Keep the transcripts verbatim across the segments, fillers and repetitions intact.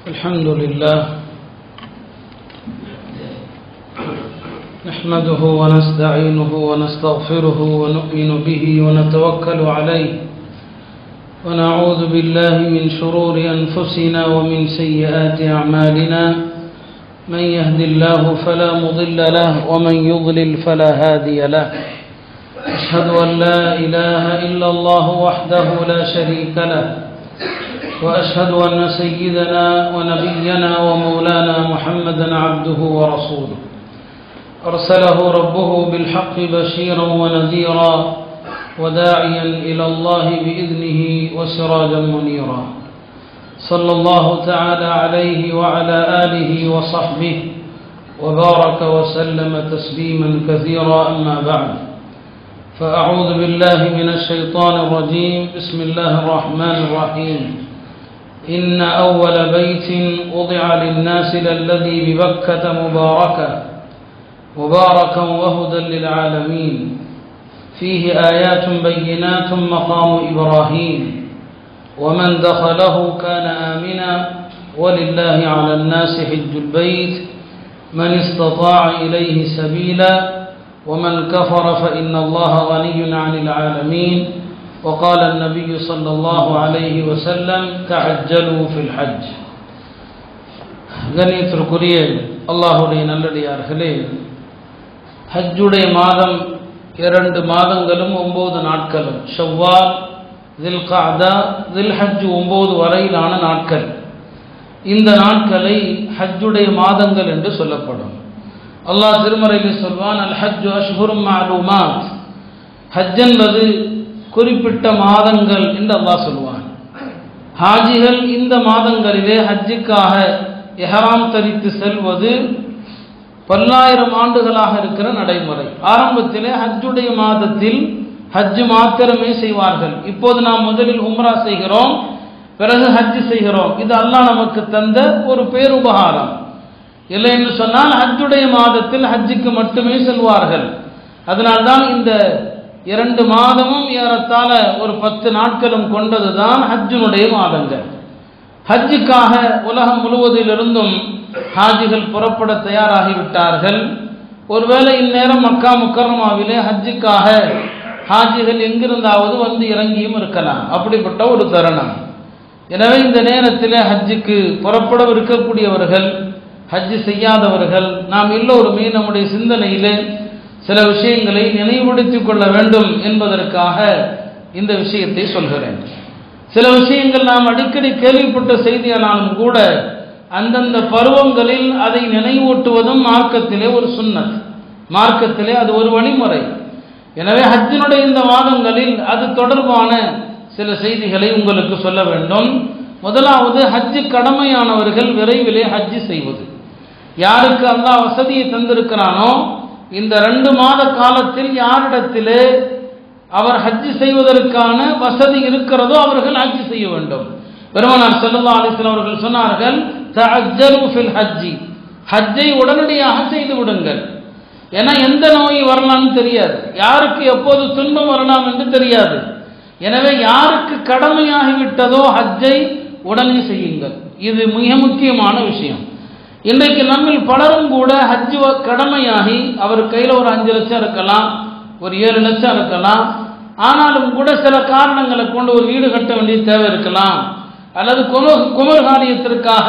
الحمد لله نحمده ونستعينه ونستغفره ونؤمن به ونتوكل عليه ونعوذ بالله من شرور أنفسنا ومن سيئات أعمالنا من يهد الله فلا مضل له ومن يضلل فلا هادي له أشهد أن لا إله إلا الله وحده لا شريك له وأشهد أن سيدنا ونبينا ومولانا محمدا عبده ورسوله أرسله ربه بالحق بشيرا ونذيرا وداعيا إلى الله بإذنه وسراجا منيرا صلى الله تعالى عليه وعلى آله وصحبه وبارك وسلم تسليما كثيرا أما بعد فأعوذ بالله من الشيطان الرجيم بسم الله الرحمن الرحيم إن أول بيت وضع للناس للذي ببكة مباركا مباركا وهدى للعالمين فيه آيات بينات مقام إبراهيم ومن دخله كان آمنا ولله على الناس حج البيت من استطاع إليه سبيلا ومن كفر فإن الله غني عن العالمين وقال النبي صلى الله عليه وسلم تعجلوا في الحج. கண்ணியத்திற்குரிய அல்லாஹ்வுடைய நல்லடியார்களே, ஹஜ்ஜுடைய மாதம் இரண்டு மாதங்களும் ஒன்பது நாட்களும், ஷவ்வால், தில் கஅதா, தில் ஹஜ் ஒன்பது வரையிலான நாட்கள். இந்த நாட்களை ஹஜ்ஜுடைய மாதங்கள் என்று சொல்லப்படும். அல்லாஹ் திருமறையில் சொல்வான், அல் ஹஜ்ஜு அஷ்ஹுரும் மஅலூமாத், ஹஜ் என்பது குறிப்பிட்ட மாதங்கள் என்று அல்லாஹ் சொல்வான். ஹாஜிகள் இந்த மாதங்களிலே ஹஜ்ஜுக்காக இஹ்ராம் தரித்து செல்வது பல்லாயிரம் ஆண்டுகளாக இருக்கிற நடைமுறை. ஆரம்பத்திலே ஹஜ்ஜுடைய மாதத்தில் ஹஜ் மாத்திரமே செய்வார்கள். இப்போது நாம் முதலில் உம்ரா செய்கிறோம், பிறகு ஹஜ் செய்கிறோம். இது அல்லாஹ் நமக்கு தந்த ஒரு பேருபகாரம். இல்லை என்று சொன்னால் ஹஜ்ஜுடைய மாதத்தில் ஹஜ்ஜுக்கு மட்டுமே செல்வார்கள். அதனால்தான் இந்த இரண்டு மாதமும் ஏறத்தாழ ஒரு பத்து நாட்களும் கொண்டதுதான் ஹஜ்ஜுனுடைய மாதங்கள். ஹஜ்ஜுக்காக உலகம் முழுவதிலிருந்தும் ஹாஜிகள் புறப்பட தயாராகிவிட்டார்கள். ஒருவேளை இந்நேரம் மக்கா முக்கர்ரமாவிலே ஹஜ்ஜுக்காக ஹாஜிகள் எங்கிருந்தாவது வந்து இறங்கியும் இருக்கலாம். அப்படிப்பட்ட ஒரு தருணம். எனவே இந்த நேரத்தில் ஹஜ்ஜுக்கு புறப்பட இருக்கக்கூடியவர்கள், ஹஜ் செய்யாதவர்கள், நாம் எல்லோருமே நம்முடைய சிந்தனையிலே சில விஷயங்களை நினைவுபடுத்திக் கொள்ள வேண்டும் என்பதற்காக இந்த விஷயத்தை சொல்கிறேன். சில விஷயங்கள் நாம் அடிக்கடி கேள்விப்பட்ட செய்தியானாலும் கூட அந்தந்த பருவங்களில் அதை நினைவூட்டுவதும் மார்க்கத்திலே ஒரு சுன்னத், மார்க்கத்திலே அது ஒரு வழிமுறை. எனவே ஹஜ்ஜினுடைய இந்த மாதங்களில் அது தொடர்பான சில செய்திகளை உங்களுக்கு சொல்ல வேண்டும். முதலாவது, ஹஜ்ஜு கடமையானவர்கள் விரைவிலே ஹஜ்ஜு செய்வது. யாருக்கு அல்லாஹ் வசதியை தந்திருக்கிறானோ, இந்த ரெண்டு மாத காலத்தில் யாரிடத்திலே அவர் ஹஜ்ஜு செய்வதற்கான வசதி இருக்கிறதோ அவர்கள் ஹஜ்ஜு செய்ய வேண்டும். பெருமானார் ஸல்லல்லாஹு அலைஹி வஸல்லம் அவர்கள் சொன்னார்கள், தஅஜ்ஜலு ஃபில் ஹஜ்ஜி, ஹஜ்ஜை உடனடியாக செய்து விடுங்கள். ஏன்னா எந்த நோய் வரலாம்னு தெரியாது, யாருக்கு எப்போது துன்பம் வரலாம் என்று தெரியாது. எனவே யாருக்கு கடமையாகிவிட்டதோ ஹஜ்ஜை உடனே செய்யுங்கள். இது மிக முக்கியமான விஷயம். இன்றைக்கு நம்மில் பலரும் கூட ஹஜ் கடமையாகி அவர் கையில் ஒரு அஞ்சு லட்சம் இருக்கலாம், ஒரு ஏழு லட்சம் இருக்கலாம். ஆனாலும் கூட சில காரணங்களை கொண்டு ஒரு வீடு கட்ட வேண்டிய தேவை இருக்கலாம், அல்லது குமர் குமர்காரியத்திற்காக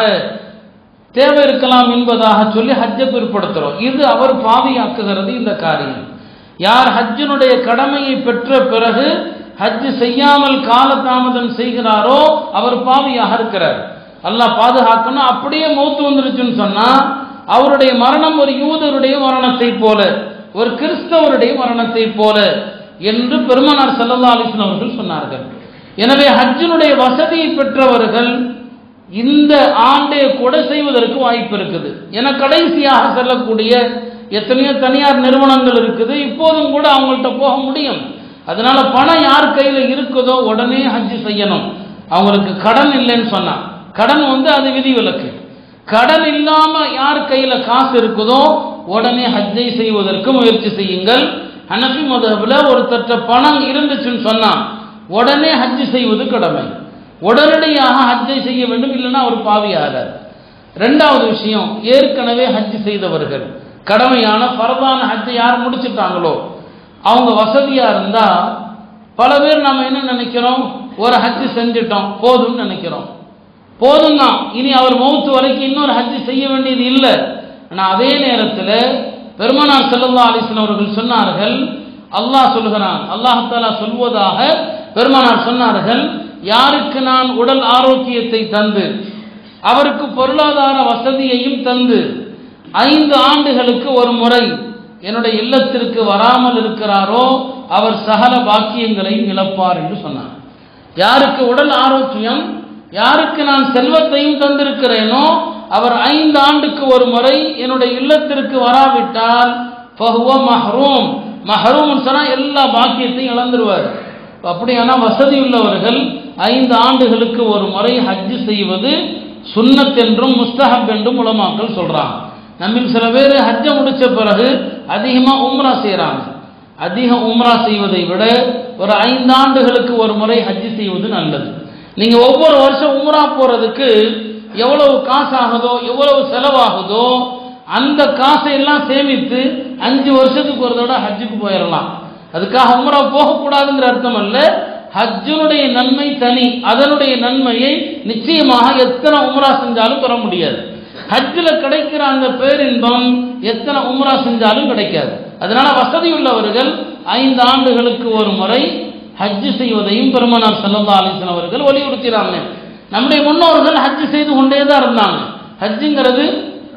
தேவை இருக்கலாம் என்பதாக சொல்லி ஹஜ்ஜை பிற்படுத்துகிறோம். இது அவர் பாவியாக்குகிறது இந்த காரியம். யார் ஹஜ்ஜினுடைய கடமையை பெற்ற பிறகு ஹஜ் செய்யாமல் காலதாமதம் செய்கிறாரோ அவர் பாவியாக இருக்கிறார். அல்லாஹ் பாதுகாக்கணும். அப்படியே மௌத்து வந்துருச்சுன்னு சொன்னா அவருடைய மரணம் ஒரு யூதருடைய மரணத்தை போல, ஒரு கிறிஸ்தவருடைய மரணத்தை போல என்று பெருமானார் ஸல்லல்லாஹு அலைஹி வஸல்லம் அவர்கள் சொன்னார்கள். எனவே ஹஜ்ஜினுடைய வசதியை பெற்றவர்கள் இந்த ஆண்டே கூட செய்வதற்கு வாய்ப்பு இருக்குது. என கடைசியாக செல்லக்கூடிய எத்தனையோ தனியார் நிறுவனங்கள் இருக்குது, இப்போதும் கூட அவங்கள்ட்ட போக முடியும். அதனால பணம் யார் கையில் இருக்குதோ உடனே ஹஜ் செய்யணும். அவங்களுக்கு கடன் இல்லைன்னு சொன்னா, கடன் வந்து அது விதிவிலக்கு. கடன் இல்லாம யார் கையில காசு இருக்குதோ உடனே ஹஜ்ஜை செய்வதற்கு முயற்சி செய்யுங்கள். ஹனஃபி மذஹபில் ஒரு தட்ட பணம் இருந்துச்சுன்னு சொன்னா உடனே ஹஜ் செய்வது கடமை. உடனடியாக ஹஜ்ஜை செய்ய வேண்டும், இல்லைன்னா அவர் பாவியாகிறார். ரெண்டாவது விஷயம், ஏற்கனவே ஹஜ் செய்தவர்கள், கடமையான ஃபர்தான ஹஜ்ஜை யார் முடிச்சுட்டாங்களோ அவங்க வசதியா இருந்தா, பல பேர் நம்ம என்ன நினைக்கிறோம், ஒரு ஹஜ் செஞ்சிட்டோம் போதும்னு நினைக்கிறோம். போதும் தான், இனி அவர் மௌத்து வரைக்கும் இன்னொரு ஹஜ் செய்ய வேண்டியது இல்லை. ஆனால் அதே நேரத்தில் பெருமானார் ஸல்லல்லாஹு அலைஹி வஸல்லம் அவர்கள் சொன்னார்கள், அல்லாஹ் சொல்கிறான், அல்லாஹ் தஆலா சொல்வதாக பெருமானார் சொன்னார்கள், யாருக்கு நான் உடல் ஆரோக்கியத்தை தந்து அவருக்கு பொருளாதார வசதியையும் தந்து ஐந்து ஆண்டுகளுக்கு ஒரு முறை என்னுடைய இல்லத்திற்கு வராமல் இருக்கிறாரோ அவர் சகல பாக்கியங்களையும் இழப்பார் என்று சொன்னார். யாருக்கு உடல் ஆரோக்கியம், யாருக்கு நான் செல்வத்தையும் தந்திருக்கிறேனோ அவர் ஐந்து ஆண்டுக்கு ஒரு முறை என்னுடைய இல்லத்திற்கு வராவிட்டால் ஃபஹுவ மஹ்ரூம். மஹ்ரூம் சொன்னா எல்லா பாக்கியத்தையும் இழந்துருவார். அப்படியானா வசதி உள்ளவர்கள் ஐந்து ஆண்டுகளுக்கு ஒரு முறை ஹஜ் செய்வது சுன்னத் என்றும் முஸ்தஹப் என்றும் உலமாக்கள் சொல்றாங்க. நம்மில் சில பேர் ஹஜ்ஜை முடிச்ச பிறகு அதிகமாக உம்ரா செய்யறாங்க. அதிக உம்ரா செய்வதை விட ஒரு ஐந்து ஆண்டுகளுக்கு ஒரு முறை ஹஜ் செய்வது நல்லது. நீங்க ஒவ்வொரு வருஷம் உம்ரா போறதுக்கு எவ்வளவு காசு ஆகுதோ, எவ்வளவு செலவாகுதோ, அந்த காசை எல்லாம் சேமித்து அஞ்சு வருஷத்துக்கு ஒரு தடவை ஹஜ்ஜுக்கு போயிடலாம். அதுக்காக உம்ரா போகக்கூடாதுங்கிற அர்த்தம் அல்ல. ஹஜ்ஜுனுடைய நன்மை தனி, அதனுடைய நன்மையை நிச்சயமாக எத்தனை உம்ரா செஞ்சாலும் பெற முடியாது. ஹஜ்ஜில் கிடைக்கிற அந்த பேரின்பம் எத்தனை உம்ரா செஞ்சாலும் கிடைக்காது. அதனால வசதி உள்ளவர்கள் ஐந்து ஆண்டுகளுக்கு ஒரு முறை ஹஜ் செய்வதையும் பெருமானார் ஸல்லல்லாஹு அலைஹி வஸல்லம் அவர்கள் வலியுறுத்தினாங்க. நம்முடைய முன்னோர்கள் ஹஜ் செய்து கொண்டே தான் இருந்தாங்க. ஹஜ்ஜுங்கிறது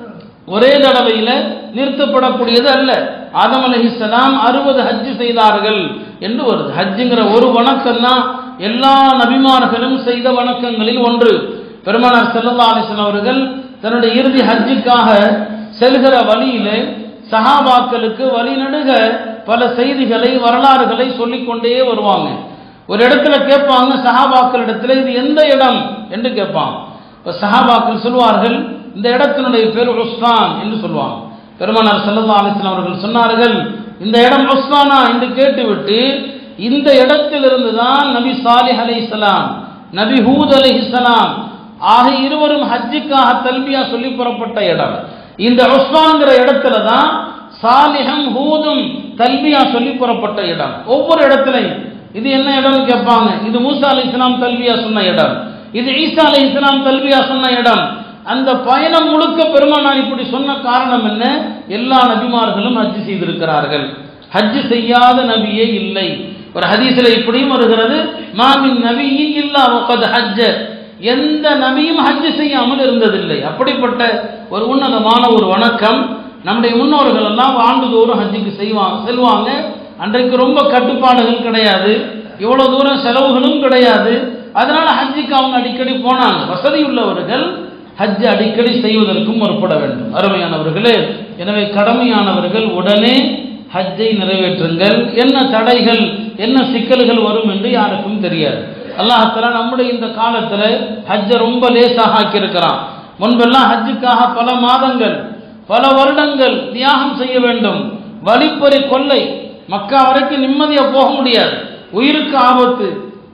ஒரே தடவையில் நிறுத்தப்படக்கூடியது அல்ல. ஆதம் அலைஹிஸ்ஸலாம் அறுபது ஹஜ் செய்தார்கள் என்று வருது. ஹஜ்ஜுங்கிற ஒரு வணக்கம் தான் எல்லா நபிமார்களும் செய்த வணக்கங்களில் ஒன்று. பெருமானார் ஸல்லல்லாஹு அலைஹி வஸல்லம் அவர்கள் தன்னுடைய இறுதி ஹஜ்ஜுக்காக செல்கிற வழியிலே சஹாபாக்களுக்கு வழிநடுக பல செய்திகளை, வரலாறுகளை சொல்லிக்கொண்டே வருவாங்க. ஒரு இடத்துல கேட்பாங்க சஹாபாக்கள் இடத்துல, இது எந்த இடம் என்று கேட்பாங்க. இப்போ சஹாபாக்கள் சொல்வார்கள், இந்த இடத்தினுடைய பேர் உஸ்ஃபான் என்று சொல்லுவாங்க. பெருமானார் ஸல்லல்லாஹு அலைஹி வஸல்லம் அவர்கள் சொன்னார்கள், இந்த இடம் உஸ்ஃபானா என்று கேட்டுவிட்டு, இந்த இடத்திலிருந்து தான் நபி சாலிஹ் அலைஹிஸ்ஸலாம், நபி ஹூத் அலைஹிஸ்ஸலாம் ஆகிய இருவரும் ஹஜ்ஜுக்காக தல்பியா சொல்லி புறப்பட்ட இடம். இந்த உஸ்ஃபான்ங்கிற இடத்துல தான் சாலிஹும் ஹூதும் தல்பியா சொல்லி புறப்பட்ட இடம். ஒவ்வொரு இடத்துலையும் இது என்ன இடம்னு கேட்பாங்க. இது மூசா அலைஹிஸ்ஸலாம் தல்பியா சொன்ன இடம், இது ஈசா அலைஹிஸ்ஸலாம் தல்பியா சொன்ன இடம். அந்த பயணம் முழுக்க பெருமானார் இப்படி சொன்ன காரணம் என்ன? எல்லா நபிமார்களும் ஹஜ் செய்திருக்கிறார்கள், ஹஜ் செய்யாத நபியே இல்லை. ஒரு ஹதீஸில் இப்படியும் வருகிறது, மாமின் நபியின் இல்லா வகத் ஹஜ்ஜ, எந்த நபியும் ஹஜ் செய்யாமல் இருந்ததில்லை. அப்படிப்பட்ட ஒரு உன்னதமான ஒரு வணக்கம். நம்முடைய முன்னோர்கள் எல்லாம் ஆண்டுதோறும் ஹஜ்ஜுக்கு செய்வாங்க செல்வாங்க. அன்றைக்கு ரொம்ப கட்டுப்பாடுகள் கிடையாது, இவ்வளவு தூரம் செலவுகளும் கிடையாது. அதனால ஹஜ்ஜுக்கு அவங்க அடிக்கடி போனாங்க. வசதி உள்ளவர்கள் ஹஜ் அடிக்கடி செய்வதற்கும் முற்பட வேண்டும். அருமையானவர்களே, எனவே கடமையானவர்கள் உடனே ஹஜ்ஜை நிறைவேற்றுங்கள். என்ன தடைகள், என்ன சிக்கல்கள் வரும் என்று யாருக்கும் தெரியாது. அல்லாஹ் தஆலா நம்முடைய இந்த காலத்துல ஹஜ்ஜை ரொம்ப லேசாக ஆக்கியிருக்கிறான். முன்பெல்லாம் ஹஜ்ஜுக்காக பல மாதங்கள், பல வருடங்கள் தியாகம் செய்ய வேண்டும். வழிப்பறி கொள்ளை, மக்கா வரைக்கும் நிம்மதியா போக முடியாது, உயிருக்கு ஆபத்து,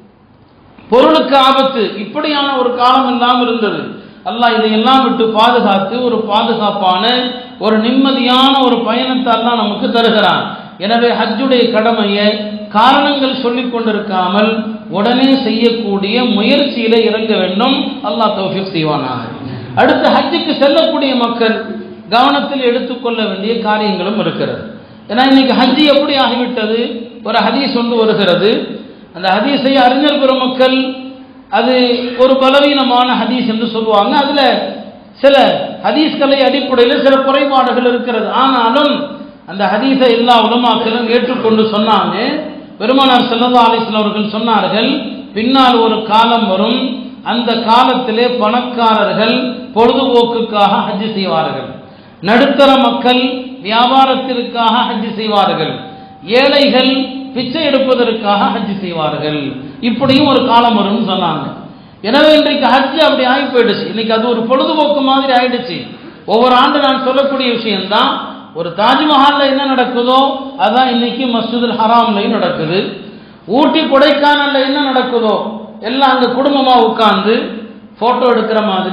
பொருளுக்கு ஆபத்து, இப்படியான ஒரு காலம் எல்லாம் இருந்தது. அல்லாஹ் இதையெல்லாம் விட்டு பாதுகாத்து ஒரு பாதுகாப்பான ஒரு நிம்மதியான ஒரு பயணத்தை அல்லாஹ் நமக்கு தருகிறான். எனவே ஹஜ்ஜுடைய கடமையை காரணங்கள் சொல்லிக் கொண்டிருக்காமல் உடனே செய்யக்கூடிய முயற்சியில இறங்க வேண்டும். அல்லாஹ் தௌஃபீக் செய்வானாக. அடுத்து ஹஜ்ஜுக்கு செல்லக்கூடிய மக்கள் கவனத்தில் எடுத்துக்கொள்ள வேண்டிய காரியங்களும் இருக்கிறது. ஏன்னா இன்னைக்கு ஹஜ்ஜி எப்படி ஆகிவிட்டது, ஒரு ஹதீஸ் ஒன்று வருகிறது. அந்த ஹதீஸை அறிஞர் பெருமக்கள் அது ஒரு பலவீனமான ஹதீஸ் என்று சொல்லுவாங்க. அதுல சில ஹதீஸ்களை அடிப்படையில் சில குறைபாடுகள் இருக்கிறது. ஆனாலும் அந்த ஹதீஸை எல்லா உலமாக்களும் ஏற்றுக்கொண்டு சொன்னாங்க. பெருமானார் ஸல்லல்லாஹு அலைஹி வஸல்லம் அவர்கள் சொன்னார்கள், பின்னால் ஒரு காலம் வரும், அந்த காலத்திலே பணக்காரர்கள் பொழுதுபோக்குக்காக ஹஜ் செய்வார்கள், நடுத்தர மக்கள் வியாபாரத்திற்காக ஹஜ் செய்வார்கள், ஏழைகள் பிச்சை எடுப்பதற்காக ஹஜ் செய்வார்கள். இப்படியும் ஒரு காலம் வரும்னு சொன்னாங்க. எனவே இன்றைக்கு ஹஜ் அப்படி ஆகி போயிடுச்சு. இன்னைக்கு அது ஒரு பொழுதுபோக்கு மாதிரி ஆயிடுச்சு. ஒவ்வொரு ஆண்டு நான் சொல்லக்கூடிய விஷயம்தான், ஒரு தாஜ்மஹால்ல என்ன நடக்குதோ அதான் இன்னைக்கு மஸ்ஜிதுல் ஹராம்லையும் நடக்குது. ஊட்டி கொடைக்கானல்ல என்ன நடக்குதோ எல்லாம் அங்க குடும்பமா உட்கார்ந்து போட்டோ எடுக்கிற மாதிரி,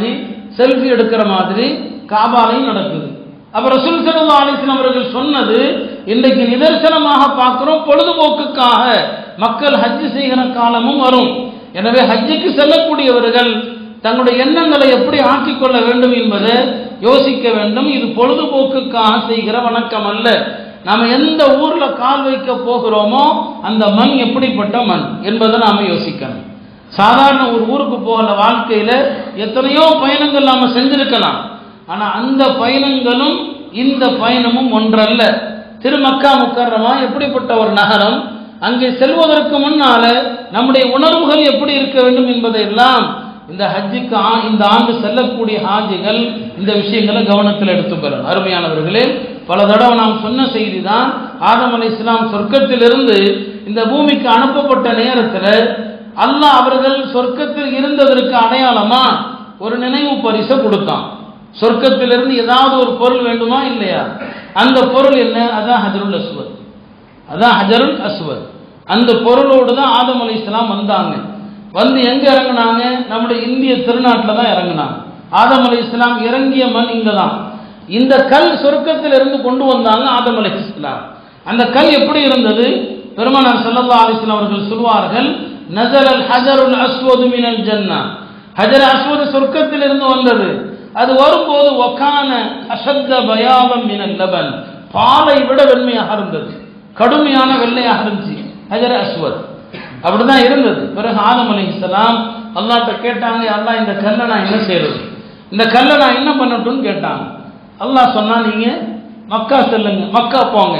செல்ஃபி எடுக்கிற மாதிரி காபாலையும் நடக்குது. அப்ப ரசூல் ஸல்லல்லாஹு அலைஹி வஸல்லம் அவர்கள் சொன்னது இன்றைக்கு நிதர்சனமாக பார்க்கிறோம். பொழுதுபோக்குக்காக மக்கள் ஹஜ் செய்கிற காலமும் வரும். எனவே ஹஜ்ஜுக்கு செல்லக்கூடியவர்கள் தங்களுடைய எண்ணங்களை எப்படி ஆக்கிக் கொள்ள வேண்டும் என்பதை யோசிக்க வேண்டும். இது பொழுதுபோக்குக்காக செய்கிற வணக்கம் அல்ல. நாம எந்த ஊர்ல கால் வைக்க போகிறோமோ அந்த மண் எப்படிப்பட்ட மண் என்பதை நாம யோசிக்கணும். சாதாரண ஒரு ஊருக்கு போகிற வாழ்க்கையில எத்தனையோ பயணங்கள் நாம செஞ்சிருக்கலாம். ஆனா அந்த பயணங்களும் இந்த பயணமும் ஒன்றல்ல. திருமக்கா முக்கர்ரமா எப்படிப்பட்ட ஒரு நகரம், அங்கே செல்வதற்கு முன்னால நம்முடைய உணர்வுகள் எப்படி இருக்க வேண்டும் என்பதையெல்லாம் இந்த ஹஜ்ஜுக்கு இந்த ஆண்டு செல்லக்கூடிய ஹாஜிகள் இந்த விஷயங்களை கவனத்தில் எடுத்துக்கொள்ளணும். அருமையானவர்களே, பல தடவை நாம் சொன்ன செய்தி தான், ஆதம் அலைஹிஸ்ஸலாம் சொர்க்கத்திலிருந்து இந்த பூமிக்கு அனுப்பப்பட்ட நேரத்தில் அல்லாஹ் அவர்கள் சொர்க்கத்தில் இருந்ததற்கு அடையாளமா ஒரு நினைவு பரிசை கொடுத்தான். சொர்க்கத்திலிருந்து ஏதாவது ஒரு பொருள் வேண்டுமா இல்லையா? அந்த பொருள் என்ன? அதான் ஹஜருல் அஸ்வத். அதான் ஹஜருல் அஸ்வத். அந்த பொருளோடு தான் ஆதம் அலைஹிஸ்ஸலாம் வந்தாங்க. வந்து எங்க இறங்கினாங்க? நம்முடைய இந்திய திருநாட்டில் தான் இறங்கினாங்க. ஆதம் அலைஹிஸ்ஸலாம் இறங்கிய மண் இங்க தான். இந்த கல் சொர்க்கத்தில் இருந்து கொண்டு வந்தாங்க ஆதம் அலைஹிஸ்ஸலாம். அந்த கல் எப்படி இருந்தது? பெருமானார் ஸல்லல்லாஹு அலைஹி வஸல்லம் அவர்கள் சொல்வார்கள், நஸலல் ஹஜருல் அஸ்வது மினல் ஜன்னah. ஹஜர் அஸ்வத் சொர்க்கத்தில் இருந்து வந்தது. அது வரும்போது வகான அஷத்த பயாவம் மினல் லபன், பாலை விட வெண்மையாக இருந்தது, கடுமையான வெள்ளையாக இருந்துச்சு ஹஜர் அஸ்வத். அப்படிதான் இருந்தது. பிறகு ஆதம் அலைஹிஸ்ஸலாம் அல்லாஹ்ட்ட கேட்டாங்க, அல்லாஹ் இந்த கல்லை நான் என்ன செய்யறது, இந்த கல்லை நான் என்ன பண்ணட்டும்னு கேட்டாங்க. அல்லாஹ் சொன்னா, நீங்க மக்கா செல்லுங்க, மக்கா போங்க,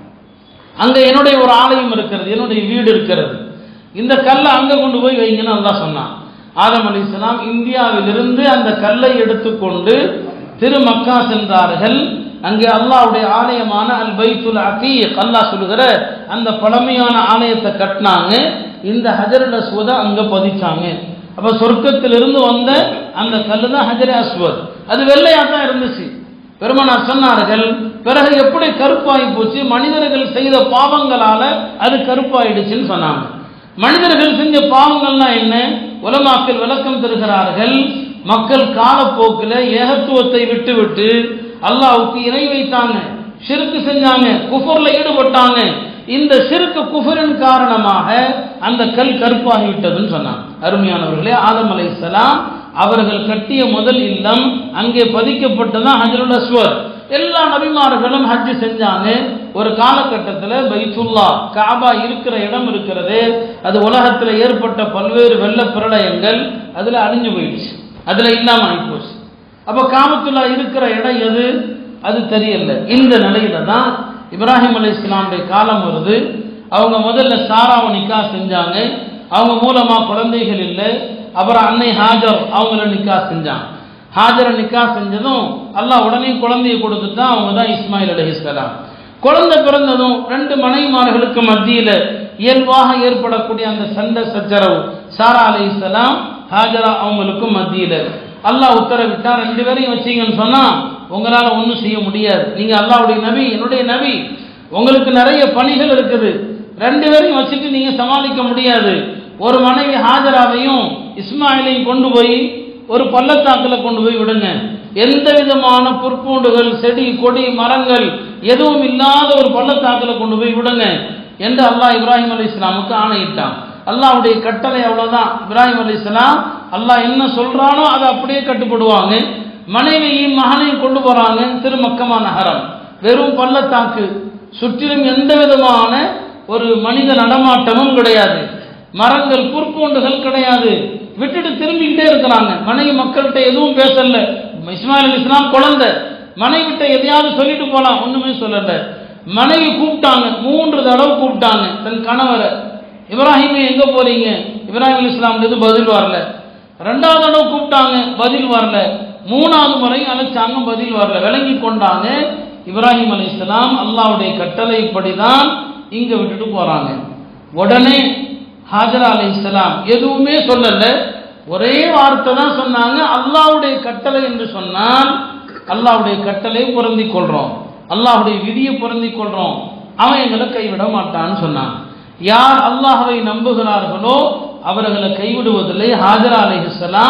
அங்க என்னுடைய ஒரு ஆலயம் இருக்கிறது, என்னுடைய வீடு இருக்கிறது, இந்த கல்லை அங்க கொண்டு போய் வைங்கன்னு அல்லாஹ் சொன்னான். ஆதம் அலைஹிஸ்ஸலாம் இந்தியாவிலிருந்து அந்த கல்லை எடுத்துக்கொண்டு திரு மக்கா சென்றார்கள். அங்கே அல்லாஹ்வுடைய ஆலயமான அல் பைத்துல் அகீக், அல்லாஹ் சொல்லுகிற அந்த பழமையான ஆலயத்தை கட்டினாங்க. இந்த ஹஜருல் அஸ்வத அங்க பதிச்சாங்க. அப்ப சொர்க்கத்திலிருந்து வந்த அந்த கல்லு தான் ஹஜர் அஸ்வத். அது வெள்ளையா தான் இருந்துச்சு. பெருமானார் சொன்னார்கள், பிறகு எப்படி கருப்பாகி போச்சு? மனிதர்கள் செய்த பாவங்களால அது கருப்பாயிடுச்சுன்னு சொன்னாங்க. மனிதர்கள் செஞ்ச பாவங்கள்னா என்ன? உலமாக்கள் விளக்கம் தருகிறார்கள். மக்கள் காலப்போக்கில் ஏகத்துவத்தை விட்டு விட்டு அல்லாஹ்வுக்கு இணை வைத்தாங்க, ஷிர்க் செஞ்சாங்க, குஃபர்ல ஈடுபட்டாங்க. இந்த ஷிர்க் குஃபரின் காரணமாக அந்த கல் கருப்பாகிவிட்டதுன்னு சொன்னாங்க. அருமையானவர்களே, ஆதம் அலைஹிஸ்ஸலாம் அவர்கள் கட்டிய முதல் இல்லம் அங்கே பதிக்கப்பட்டதான் ஹஜருல் அஸ்வத். எல்லா நபிமார்களும் ஹஜ் செஞ்சாங்க. ஒரு காலகட்டத்தில் பைத்துல்லா காபா இருக்கிற இடம் இருக்கிறது, அது உலகத்தில் ஏற்பட்ட பல்வேறு வெள்ள பிரளயங்கள் அதுல அழிஞ்சு போயிடுச்சு, அதுல இல்லாம ஆகிப்போச்சு. அப்ப காபத்துல்லா இருக்கிற இடம் எது அது தெரியல. இந்த நிலையில தான் இப்ராஹிம் அலைஹிஸ்ஸலாமுடைய காலம் வருது. அவங்க முதல்ல சாராவை நிக்கா செஞ்சாங்க. அவங்க மூலமா குழந்தைகள் இல்லை. அப்புறம் அன்னை ஹாஜர் அவங்கள நிக்கா செஞ்சாங்க. ஹாஜரை நிக்கா செஞ்சதும் அல்லாஹ் உடனே குழந்தையை கொடுத்துட்டா. அவங்க தான் இஸ்மாயில் அலைஹிஸ்ஸலாம். குழந்தை பிறந்ததும் ரெண்டு மனைவிமார்களுக்கு மத்தியில இயல்பாக ஏற்படக்கூடிய அந்த சண்டை சச்சரவு, சாரா அலைஹிஸ்ஸலாம் ஹாஜரா அவங்களுக்கும் மத்தியில அல்லாஹ் உத்தரவிட்டா, ரெண்டு பேரையும் வச்சீங்கன்னு சொன்னா உங்களால ஒன்றும் செய்ய முடியாது, நீங்க அல்லாஹ்வுடைய நபி, என்னுடைய நபி, உங்களுக்கு நிறைய பணிகள் இருக்குது, ரெண்டு பேரையும் வச்சுட்டு நீங்க சமாளிக்க முடியாது. ஒரு மனைவி ஹாஜராவையும் இஸ்மாயிலையும் கொண்டு போய் ஒரு பள்ளத்தாக்கில் கொண்டு போய் விடுங்க, எந்த விதமான புற்பூண்டுகள், செடி கொடி மரங்கள் எதுவும் இல்லாத ஒரு பள்ளத்தாக்கில் கொண்டு போய் விடுங்க என்று அல்லாஹ் இப்ராஹிம் அலைஹிஸ்ஸலாமுக்கு ஆணையிட்டான். அல்லாஹ்வுடைய கட்டளை அவ்வளவுதான். இப்ராஹிம் அலைஹிஸ்ஸலாம் அல்லாஹ் என்ன சொல்றானோ அதை அப்படியே கட்டுப்படுவாங்க. மனைவியும் மகனையும் கொண்டு போறாங்க திரு மக்கமா நகரம். வெறும் பள்ளத்தாக்கு, சுற்றிலும் எந்த விதமான ஒரு மனித நடமாட்டமும் கிடையாது, மரங்கள் புற்பூண்டுகள் கிடையாது. விட்டுட்டு திரும்பிக்கிட்டே இருக்கிறாங்க. மனைவி மக்கள்கிட்ட எதுவும் பேசல. இஸ்மாயில் அலைஹிஸ்ஸலாம் குழந்தை, மனைவிட்ட எதையாவது சொல்லிட்டு போலாம், ஒண்ணுமே சொல்லல. மனைவி கூப்பிட்டாங்க, மூன்று தடவை கூப்பிட்டாங்க தன் கணவரை. இப்ராஹிமே எங்க போறீங்க? இப்ராஹிம் அலைஹிஸ்ஸலாம் பதில் வரல. ரெண்டாவது தடவை கூப்பிட்டாங்க, பதில் வரல. மூணாவது முறை அழைச்சாங்க, பதில் வரல. விளங்கி கொண்டாங்க இப்ராஹிம் அலைஹிஸ்ஸலாம் அல்லாஹ்வுடைய கட்டளைப்படிதான் இங்க விட்டுட்டு போறாங்க. உடனே ஹாஜரா அலைஹிஸ்ஸலாம் எதுவுமே சொல்லல, ஒரே வார்த்தை தான் சொன்னாங்க, அல்லாஹ்வுடைய கட்டளை என்று சொன்னால் அல்லாஹ்வுடைய கட்டளை பொருந்தி கொள்றோம், அல்லாஹ்வுடைய விதியை பொருந்தி கொள்றோம், அவன் எங்களை கைவிட மாட்டான்னு சொன்னாங்க. யார் அல்லாஹ்வை நம்புகிறார்களோ அவர்களை கைவிடுவதில்லை. ஹாஜரா அலைஹிஸ்ஸலாம்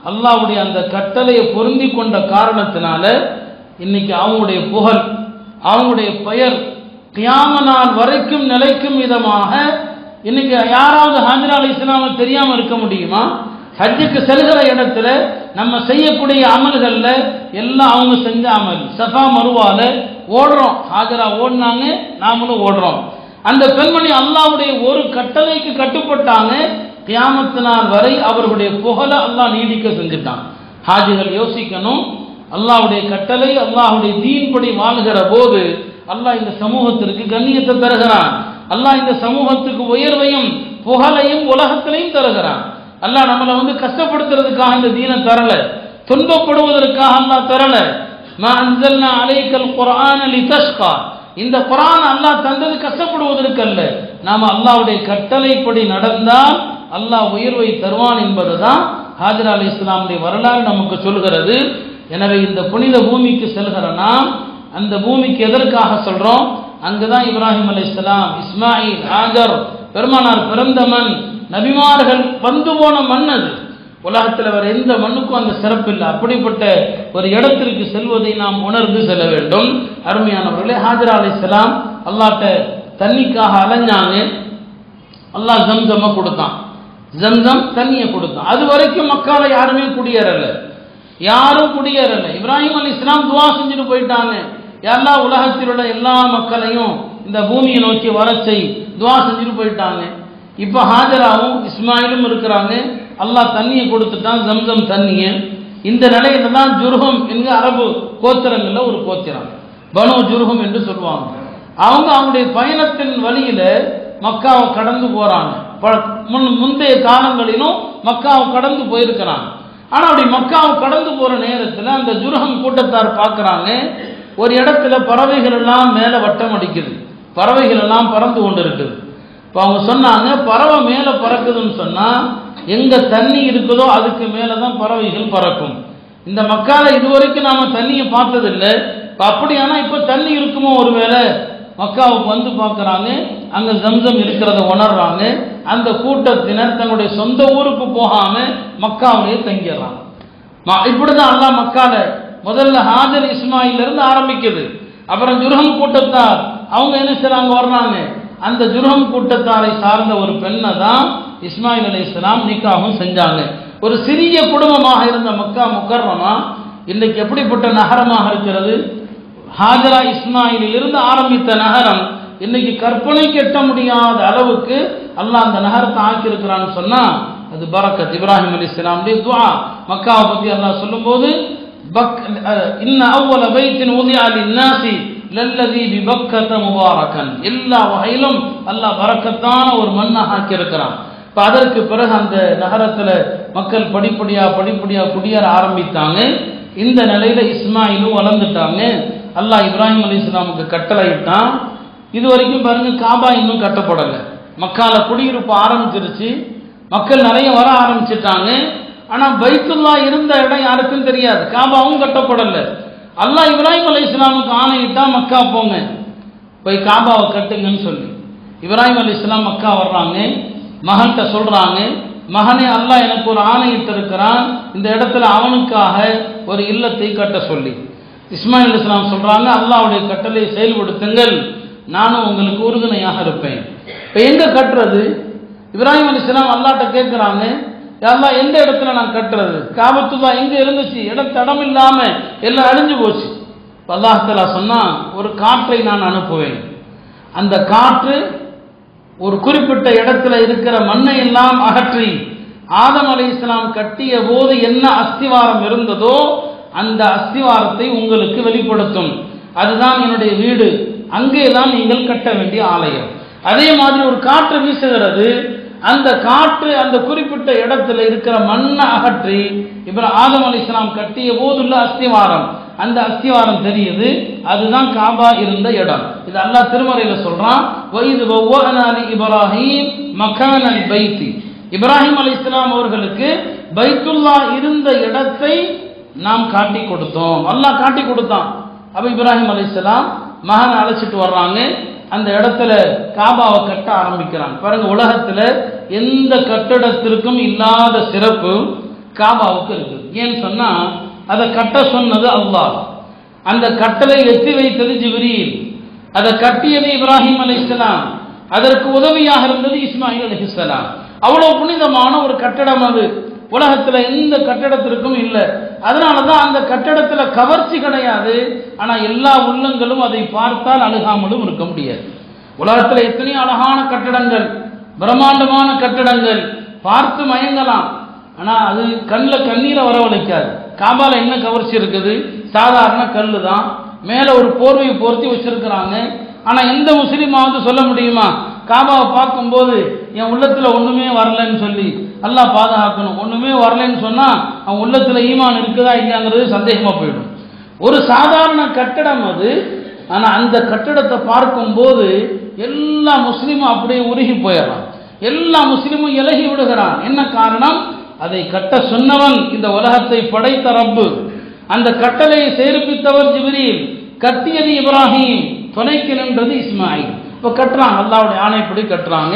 அல்லாஹ்வுடைய அந்த கட்டளையை பொருந்தி கொண்ட காரணத்தினால இன்னைக்கு அவங்களுடைய புகழ், அவங்களுடைய பெயர் கியாம நாள் வரைக்கும் நிலைக்கும் விதமாக இன்னைக்கு யாராவது ஹாஜிரா அலைஹிஸ்ஸலாமை தெரியாம இருக்க முடியுமா? ஹஜ்ஜுக்கு செல்கிற இடத்துல நம்ம செய்யக்கூடிய அமல்கள்ல எல்லாம் அவங்க செஞ்ச அமல். சஃபா மருவால ஓடுறோம், ஹாஜரா ஓடினாங்க, நாமளும் ஓடுறோம். அந்த பெண்மணி அல்லாஹ்வுடைய ஒரு கட்டளைக்கு கட்டுப்பட்டாங்க, கியாமத்து நாள் வரை அவர்களுடைய புகழை அல்லாஹ் நீடிக்க செஞ்சுட்டான். ஹாஜிகள் யோசிக்கணும், அல்லாஹ்வுடைய கட்டளை அல்லாஹ்வுடைய தீன்படி வாழ்கிற போது அல்லாஹ் இந்த சமூகத்திற்கு கண்ணியத்தை தருகிறான். அல்லாஹ் இந்த சமூகத்துக்கு உயர்வையும் புகழையும் உலகத்திலையும் தருகிறான். அல்லாஹ் நம்மளை வந்து கஷ்டப்படுத்துறதுக்காக இந்த தீனை தரல, துன்பப்படுவதற்காக அல்லாஹ் தரல. மா அன்ஸல்னா அலைக்கல் குர்ஆன லிதஷ்கா, இந்த குர்ஆன் அல்லாஹ் தந்தது கஷ்டப்படுவதற்கு அல்ல. நாம அல்லாஹ்வுடைய கட்டளைப்படி நடந்தால் அல்லாஹ் உயர்வை தருவான் என்பதுதான் ஹாஜிரா அலைஹிஸ்ஸலாமுடைய வரலாறு நமக்கு சொல்கிறது. எனவே இந்த புனித பூமிக்கு செல்கிற நாம் அந்த பூமிக்கு எதற்காக சொல்றோம்? அங்குதான் இப்ராஹிம் அலைஹிஸ்ஸலாம், இஸ்மாயில், ஹாஜர் பெருமானார் பிறந்த மண், நபிமார்கள் வந்து போன மண். அது உலகத்தில் வேற எந்த மண்ணுக்கும் அந்த சிறப்பு இல்லை. அப்படிப்பட்ட ஒரு இடத்திற்கு செல்வதை நாம் உணர்ந்து செல்ல வேண்டும். அருமையானவர்களே, ஹாஜிரா அலைஹிஸ்ஸலாம் அல்லாஹ்ட்ட தண்ணிக்காக அலைஞ்சாங்க. அல்லாஹ் ஜம்சம கொடுத்தான், ஜம்சம் தண்ணியை கொடுத்தான். அது வரைக்கும் மக்கால யாருமே குடியேறல, யாரும் குடியேறல. இப்ராஹிம் அலைஹிஸ்ஸலாம் துவா செஞ்சுட்டு போயிட்டாங்க, எல்லா உலகத்தில் உள்ள எல்லா மக்களையும் இந்த பூமியை நோக்கி வரச்சை துவா செஞ்சுட்டு போயிட்டாங்க. இப்ப ஹாஜராவும் இஸ்மாயிலும் இருக்கிறாங்க. அல்லாஹ் தண்ணியை கொடுத்துட்டான், ஜம்சம் தண்ணியை. இந்த நிலையில தான் ஜுர்ஹும் என்கிற அரபு கோத்திரங்கள்ல ஒரு கோத்திரம், பனு ஜுர்ஹும் என்று சொல்லுவாங்க. அவங்க அவங்களுடைய பயணத்தின் வழியில மக்காவை கடந்து போறாங்க. முன் முந்தைய காலங்களிலும் மக்காவை கடந்து போயிருக்கிறாங்க. ஆனா அப்படி மக்காவை கடந்து போற நேரத்தில் அந்த ஜுர்ஹும் கூட்டத்தார் பார்க்கிறாங்க, ஒரு இடத்துல பறவைகள் எல்லாம் மேல வட்டம் அடிக்குது, பறவைகள் எல்லாம் பறந்து கொண்டு இருக்குது. இப்போ அவங்க சொன்னாங்க, பறவை மேல பறக்குதுன்னு சொன்னா எங்க தண்ணி இருக்குதோ அதுக்கு மேலதான் பறவைகள் பறக்கும். இந்த மக்கால இதுவரைக்கும் நாம தண்ணியை பார்த்ததில்லை, அப்படியானா இப்ப தண்ணி இருக்குமோ ஒருவேளை? மக்காவுக்கு வந்து பார்க்கறாங்க, அங்க ஜம்சம் இருக்கிறத உணர்றாங்க. அந்த கூட்டத்தினர் தங்களுடைய சொந்த ஊருக்கு போகாம மக்காவிலேயே தங்கிடுறாங்க. இப்படிதான் அல்லாஹ் மக்கால முதல்ல ஹாஜர் இஸ்மாயில் இருந்து ஆரம்பிக்குது. அப்புறம் ஜுர்ஹும் கூட்டத்தார் அவங்க என்ன செய்றாங்க, வர்றாங்க. அந்த ஜுர்ஹும் கூட்டத்தாரை சார்ந்த ஒரு பெண்ணை தான் இஸ்மாயில் அலைஹிஸ்ஸலாம் நிக்காஹும் செஞ்சாங்க. ஒரு சிறிய குடும்பமாக இருந்த மக்கா முக்கர்ரமா இன்னைக்கு எப்படிப்பட்ட நகரமாக இருக்கிறது? ஹாஜரா இஸ்மாயிலில் இருந்து ஆரம்பித்த நகரம் இன்னைக்கு கற்பனை கெட்ட முடியாத அளவுக்கு அல்லாஹ் அந்த நகரத்தை ஆக்கி இருக்கிறான்னு சொன்னா அது பரக்கத். இப்ராஹிம் அலைஹிஸ்ஸலாமுடைய துஆ. மக்காவை பத்தி அல்லாஹ் சொல்லும்போது, இன்ன அவ்வல பைத்தின் உதிஅ லின்னாஸி லல்லதி பிபக்கத முபாரக்கன், எல்லா வகையிலும் அல்லாஹ் பரக்கத்தான ஒரு மண்ணாக ஆக்கி இருக்கிறான். இப்ப அதற்கு பிறகு அந்த நகரத்துல மக்கள் படிப்படியா படிப்படியா குடியேற ஆரம்பித்தாங்க. இந்த நிலையில இஸ்மாயிலும் வளர்ந்துட்டாங்க. அல்லாஹ் இப்ராஹிம் அலைஹிஸ்ஸலாமுக்கு கட்டளை இட்டான். இது வரைக்கும் பாருங்க, காபா இன்னும் கட்டப்படலை. மக்கால குடியிருப்பு ஆரம்பிச்சிருச்சு, மக்கள் நிறைய வர ஆரம்பிச்சிட்டாங்க. ஆனா பைத்துல்லா இருந்த இடம் யாருக்கும் தெரியாது, காபாவும் கட்டப்படல. அல்லாஹ் இப்ராஹிம் அலைஹிஸ்ஸலாமுக்கு ஆணையிட்டா, மக்கா போங்க, போய் காபாவை கட்டுங்கன்னு சொல்லி. இப்ராஹிம் அலைஹிஸ்ஸலாம் மக்கா வர்றாங்க, மகன்கிட்ட சொல்றாங்க, மகனே அல்லாஹ் எனக்கு ஒரு ஆணையிட்டு இருக்கிறான், இந்த இடத்துல அவனுக்காக ஒரு இல்லத்தை கட்ட சொல்லி. இஸ்மாயில் அலைஹிஸ்ஸலாம் சொல்றாங்க, அல்லாஹ்வுடைய கட்டளை செயல்படுத்துங்கள், நானும் உங்களுக்கு உறுதுணையாக இருப்பேன். இப்ப எங்க கட்டுறது? இப்ராஹிம் அலைஹிஸ்ஸலாம் அல்லாஹ்ட்ட கேட்கிறாங்க, அல்லாஹ் எந்த இடத்துல நான் கட்டுறது? காபத்துல்லா எங்க இருந்துச்சு, இடம் தடம் இல்லாம எல்லாம் அழிஞ்சு போச்சு. அல்லாஹ் தஆலா சொன்னா, ஒரு காற்றை நான் அனுப்புவேன். அந்த காற்று ஒரு குறிப்பிட்ட இடத்துல இருக்கிற மண்ணை எல்லாம் அகற்றி ஆதம் அலைஹிஸ்ஸலாம் கட்டிய போது என்ன அஸ்திவாரம் இருந்ததோ அந்த அஸ்திவாரத்தை உங்களுக்கு வெளிப்படுத்தும். அதுதான் என்னுடைய வீடு, அங்கேதான் நீங்கள் கட்ட வேண்டிய ஆலயம். அதே மாதிரி ஒரு காற்று வீசுகிறது, அந்த காற்று அந்த குறிப்பிட்ட இடத்துல இருக்கிற மண்ணை அகற்றி இப்ப ஆதம் அலைஹிஸ்ஸலாம் கட்டிய போதுள்ள அஸ்திவாரம், அந்த அஸ்திவாரம் தெரியுது, அதுதான் காபா இருந்த இடம். இது அல்லாஹ் திருமறையில சொல்றான், வைது வவ்வஅனா லி இப்ராஹீம் மகானல் பைத்தி. இப்ராஹிம் அலைஹிஸ்ஸலாம் அவர்களுக்கு பைத்துல்லா இருந்த இடத்தை நாம் காட்டி கொடுத்தோம், அல்லாஹ் காட்டி கொடுத்தான். அப்ப இப்ராஹிம் அலைஹிஸ்ஸலாம் மகனை அழைச்சிட்டு வர்றாங்க, அந்த இடத்துல காபாவை கட்ட ஆரம்பிக்கிறாங்க. பாருங்க, உலகத்துல எந்த கட்டடத்திற்கும் இல்லாத சிறப்பு காபாவுக்கு இருக்குது. ஏன்னு சொன்னா அதை கட்ட சொன்னது அல்லாஹ், அந்த கட்டளை எத்தி வைத்தது ஜிப்ரீல், அதை கட்டியது இப்ராஹிம் அலைஹிஸ்ஸலாம், அதற்கு உதவியாக இருந்தது இஸ்மாயில் அலைஹிஸ்ஸலாம். அவ்வளவு புனிதமான ஒரு கட்டடம் அது, உலகத்துல எந்த கட்டடத்திற்கும் இல்லை. அதனாலதான் அந்த கட்டடத்துல கவர்ச்சி கிடையாது, ஆனா எல்லா உள்ளங்களும் அதை பார்த்தால் அழுகாமலும் இருக்க முடியாது. உலகத்துல எத்தனையோ அழகான கட்டடங்கள், பிரம்மாண்டமான கட்டடங்கள், பார்த்து மயங்கலாம், ஆனா அது கண்ணில் கண்ணீரை வரவழைக்காது. காபால என்ன கவர்ச்சி இருக்குது? சாதாரண கல்லு தான், மேல ஒரு போர்வையை பொருத்தி வச்சிருக்கிறாங்க. ஆனா எந்த முஸ்லீமாவது சொல்ல முடியுமா காபாவை பார்க்கும்போது என் உள்ளத்துல ஒண்ணுமே வரலன்னு சொல்லி? அல்லாஹ் பாதுகாக்கணும். ஒண்ணுமே வரலன்னு சொன்னா அவன் உள்ளத்துல ஈமான் இருக்குதா இல்லையாங்கிறது சந்தேகமா போயிடும். ஒரு சாதாரண கட்டடம் அது, ஆனா அந்த கட்டடத்தை பார்க்கும்போது எல்லா முஸ்லீமும் அப்படியே உருகி போயிடறான், எல்லா முஸ்லீமும் இலகி விடுகிறான். என்ன காரணம்? அதை கட்ட சொன்னவன் இந்த உலகத்தை படைத்த ரப்பு, அந்த கட்டளையை சேர்ப்பித்தவர் ஜிப்ரீல், கட்டியது இப்ராஹிம், துணைக்கு நின்றது இஸ்மாயில். இப்போ கட்டுறாங்க, அல்லாஹ்வுடைய ஆணைப்படி கட்டுறாங்க.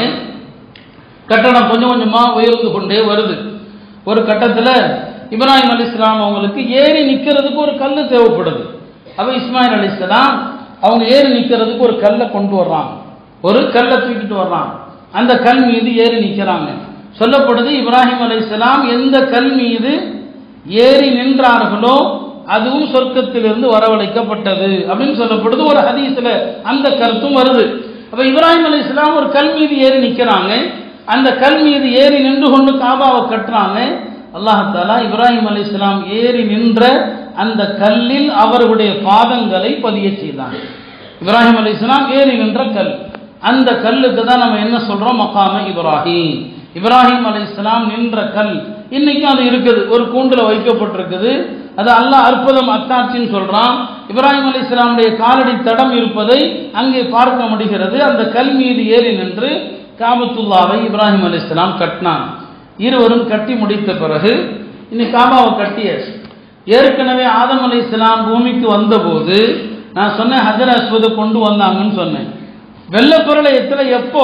கட்டடம் கொஞ்சம் கொஞ்சமா உயர்ந்து கொண்டே வருது. ஒரு கட்டத்தில் இப்ராஹிம் அலைஹிஸ்ஸலாம் அவங்களுக்கு ஏறி நிற்கிறதுக்கு ஒரு கல் தேவைப்படுது. அப்போ இஸ்மாயில் அலைஹிஸ்ஸலாம் அவங்க ஏறி நிற்கிறதுக்கு ஒரு கல்லை கொண்டு வர்றாங்க, ஒரு கல்லை தூக்கிட்டு வர்றாங்க. அந்த கல் மீது ஏறி நிற்கிறாங்க. சொல்லப்படுது இப்ராஹிம் அலைஹிஸ்ஸலாம் எந்த கல் மீது ஏறி நின்றார்களோ அதுவும் சொர்க்கத்திலிருந்து வரவழைக்கப்பட்டது அப்படின்னு சொல்லப்படுது. ஒரு ஹதீஸ்ல அந்த கருத்தும் வருது. அப்ப இப்ராஹிம் அலைஹிஸ்ஸலாம் ஒரு கல் மீது ஏறி நிற்கிறாங்க, அந்த கல் மீது ஏறி நின்று கொண்டு காபாவை கட்டுறாங்க. அல்லாஹ் தஆலா இப்ராஹிம் அலைஹிஸ்ஸலாம் ஏறி நின்ற அந்த கல்லில் அவர்களுடைய பாதங்களை பதிய செய்தாங்க. இப்ராஹிம் அலைஹிஸ்ஸலாம் ஏறி நின்ற கல், அந்த கல்லுக்கு தான் நம்ம என்ன சொல்றோம்? மகாம இப்ராஹிம், இப்ராஹிம் அலைஹிஸ்ஸலாம் நின்ற கல். இன்னைக்கும் அது இருக்குது, ஒரு கூண்டுல வைக்கப்பட்டிருக்குது. அது அல்லாஹ் அற்புதம் அத்தாட்சின்னு சொல்றான். இப்ராஹிம் அலைஹிஸ்ஸலாமுடைய காலடி தடம் இருப்பதை அங்கே பார்க்க முடிகிறது. அந்த கல் மீது ஏறி நின்று காபத்துல்லாவை இப்ராஹிம் அலைஹிஸ்ஸலாம் கட்டினான். இருவரும் கட்டி முடித்த பிறகு இன்னைக்கு காபாவை கட்டிய ஏற்கனவே ஆதம் அலைஹிஸ்ஸலாம் பூமிக்கு வந்தபோது நான் சொன்னேன் ஹஜர் அஸ்வதை கொண்டு வந்தாங்கன்னு சொன்னேன். வெள்ளப்பிரளயத்துல எப்போ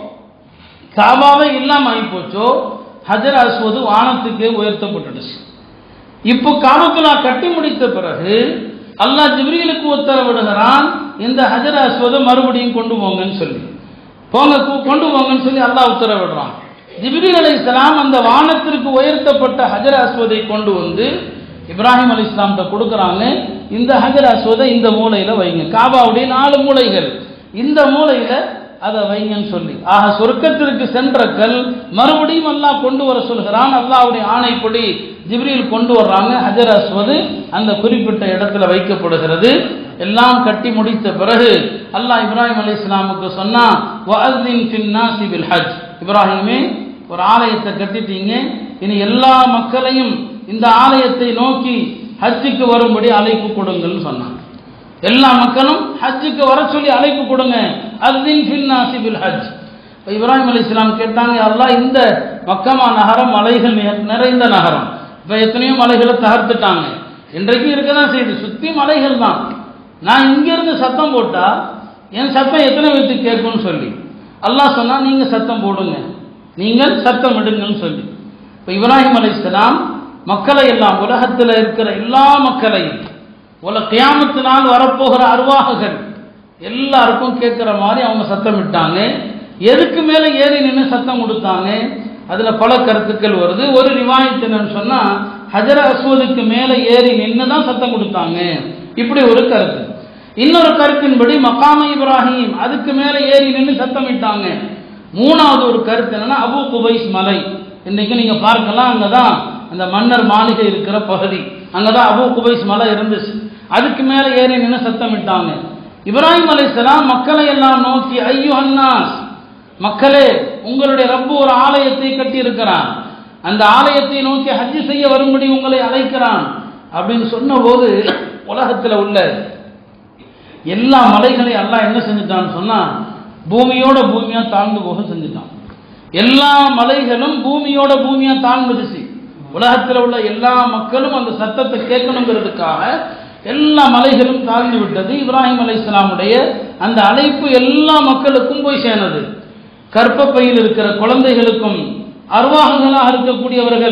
காபாவே இல்லாம ஆகி போச்சோ ஹஜர் அஸ்வது வானத்துக்கே உயர்த்தப்பட்டுடுச்சு. இப்போ காபத்துல்லா கட்டி முடித்த பிறகு அல்லாஹ் ஜிப்ரீலுக்கு உத்தரவிடுகிறான், இந்த ஹஜர் அஸ்வதை மறுபடியும் கொண்டு போங்கன்னு சொல்லி, போங்க கொண்டு போங்கன்னு சொல்லி அல்லாஹ் உத்தரவிடுறான். ஜிப்ரீல் அலைஹிஸ்ஸலாம் அந்த வானத்திற்கு உயர்த்தப்பட்ட ஹஜர் அஸ்வதை கொண்டு வந்து இப்ராஹிம் அலைஹிஸ்ஸலாம் கொடுக்குறாங்க. இந்த ஹஜர் அஸ்வதை இந்த மூலையில வைங்க, காபாவுடைய நாலு மூலைகள், இந்த மூலையில அதை வைங்கன்னு சொல்லி. ஆக சொர்க்கத்திற்கு சென்ற கல் மறுபடியும் அல்லாஹ் கொண்டு வர சொல்கிறான். அல்லாஹ்வுடைய ஆணைப்படி ஜிப்ரீல் கொண்டு வர்றாங்க. ஹஜர் அஸ்வது அந்த குறிப்பிட்ட இடத்துல வைக்கப்படுகிறது. எல்லாம் கட்டி முடித்த பிறகு அல்லாஹ் இப்ராஹிம் அலைஹிஸ்ஸலாமுக்கு சொன்னா, வஅஸின் ஃபின்னாஸி பில் ஹஜ், இப்ராஹிமே ஒரு ஆலயத்தை கட்டிட்டீங்க, இனி எல்லா மக்களையும் இந்த ஆலயத்தை நோக்கி ஹஜ்ஜுக்கு வரும்படி அழைப்பு கொடுங்கன்னு சொன்னாங்க. எல்லா மக்களும் ஹஜ்ஜுக்கு வர சொல்லி அழைப்பு கொடுங்க. அஸ்ஸின் ஃபின்னாஸி பில் ஹஜ். இப்ராஹிம் அலைஹிஸ்ஸலாம் கேட்டாங்க, அல்லாஹ் இந்த மக்கமா நகரம் மலைகள் நிறைந்த நகரம், இப்போ எத்தனையோ மலைகளை தகர்த்துட்டாங்க, இன்றைக்கு இருக்கதான் செய்யுது, சுற்றி மலைகள் தான். நான் இங்கிருந்து சத்தம் போட்டா என் சத்தம் எத்தனை பேருக்கு கேட்கும்னு சொல்லி அல்லாஹ் சொன்னா, நீங்க சத்தம் போடுங்க, நீங்கள் சத்தம் விடுங்கன்னு சொல்லி. இப்போ இப்ராஹிம் அலைஹிஸ்ஸலாம் மக்களை எல்லாம், உலகத்தில் இருக்கிற எல்லா மக்களையும், உல கியாமத்தினால் வரப்போகிற அருவாகுகள் எல்லாருக்கும் கேட்கிற மாதிரி அவங்க சத்தம் விட்டாங்க. எதுக்கு மேலே ஏறி நின்று சத்தம் கொடுத்தாங்க? அதுல பல கருத்துக்கள் வருது. ஒரு ரிவாயத் என்னன்னு சொன்னா, ஹஜர் அஸ்வதுக்கு மேலே ஏறி நின்று தான் சத்தம் கொடுத்தாங்க, இப்படி ஒரு கருத்து. இன்னொரு கருத்தின்படி மகாம இப்ராஹிம், அதுக்கு மேலே ஏறி நின்று சத்தமிட்டாங்க. மூணாவது ஒரு கருத்து என்னன்னா, அபு குபைஸ் மலை, இன்னைக்கு நீங்க பார்க்கலாம், அங்கதான் அந்த மன்னர் மாளிகை இருக்கிற பகுதி, அங்கதான் அபு குபைஸ் மலை இருந்துச்சு. அதுக்கு மேலே ஏறி நின்று சத்தமிட்டாங்க. இப்ராஹிம் அலைஹிஸ்ஸலாம் மக்களை எல்லாம் நோக்கி, ஐயுஹன்னாஸ், மக்களே, உங்களுடைய ரப்பு ஒரு ஆலயத்தை கட்டி இருக்கிறான், அந்த ஆலயத்தை நோக்கி ஹஜ் செய்ய வரும்படி உங்களை அழைக்கிறான் அப்படின்னு சொன்ன போது உலகத்தில் உள்ள எல்லா மலைகளையும் அல்லாஹ் என்ன செஞ்சுட்டான்னு சொன்னா, பூமியோட பூமியா தாழ்ந்து போக செஞ்சுட்டான். எல்லா மலைகளும் பூமியோட பூமியா தாழ்ந்துடுச்சு. உலகத்தில் உள்ள எல்லா மக்களும் அந்த சத்தத்தை கேட்கணுங்கிறதுக்காக எல்லா மலைகளும் தாழ்ந்து விட்டது. இப்ராஹிம் அலைஹிஸ்ஸலாமுடைய அந்த அழைப்பு எல்லா மக்களுக்கும் போய் சேர்ந்தது. கற்பப்பையில் இருக்கிற குழந்தைகளுக்கும், அர்வாகங்களாக இருக்கக்கூடியவர்கள்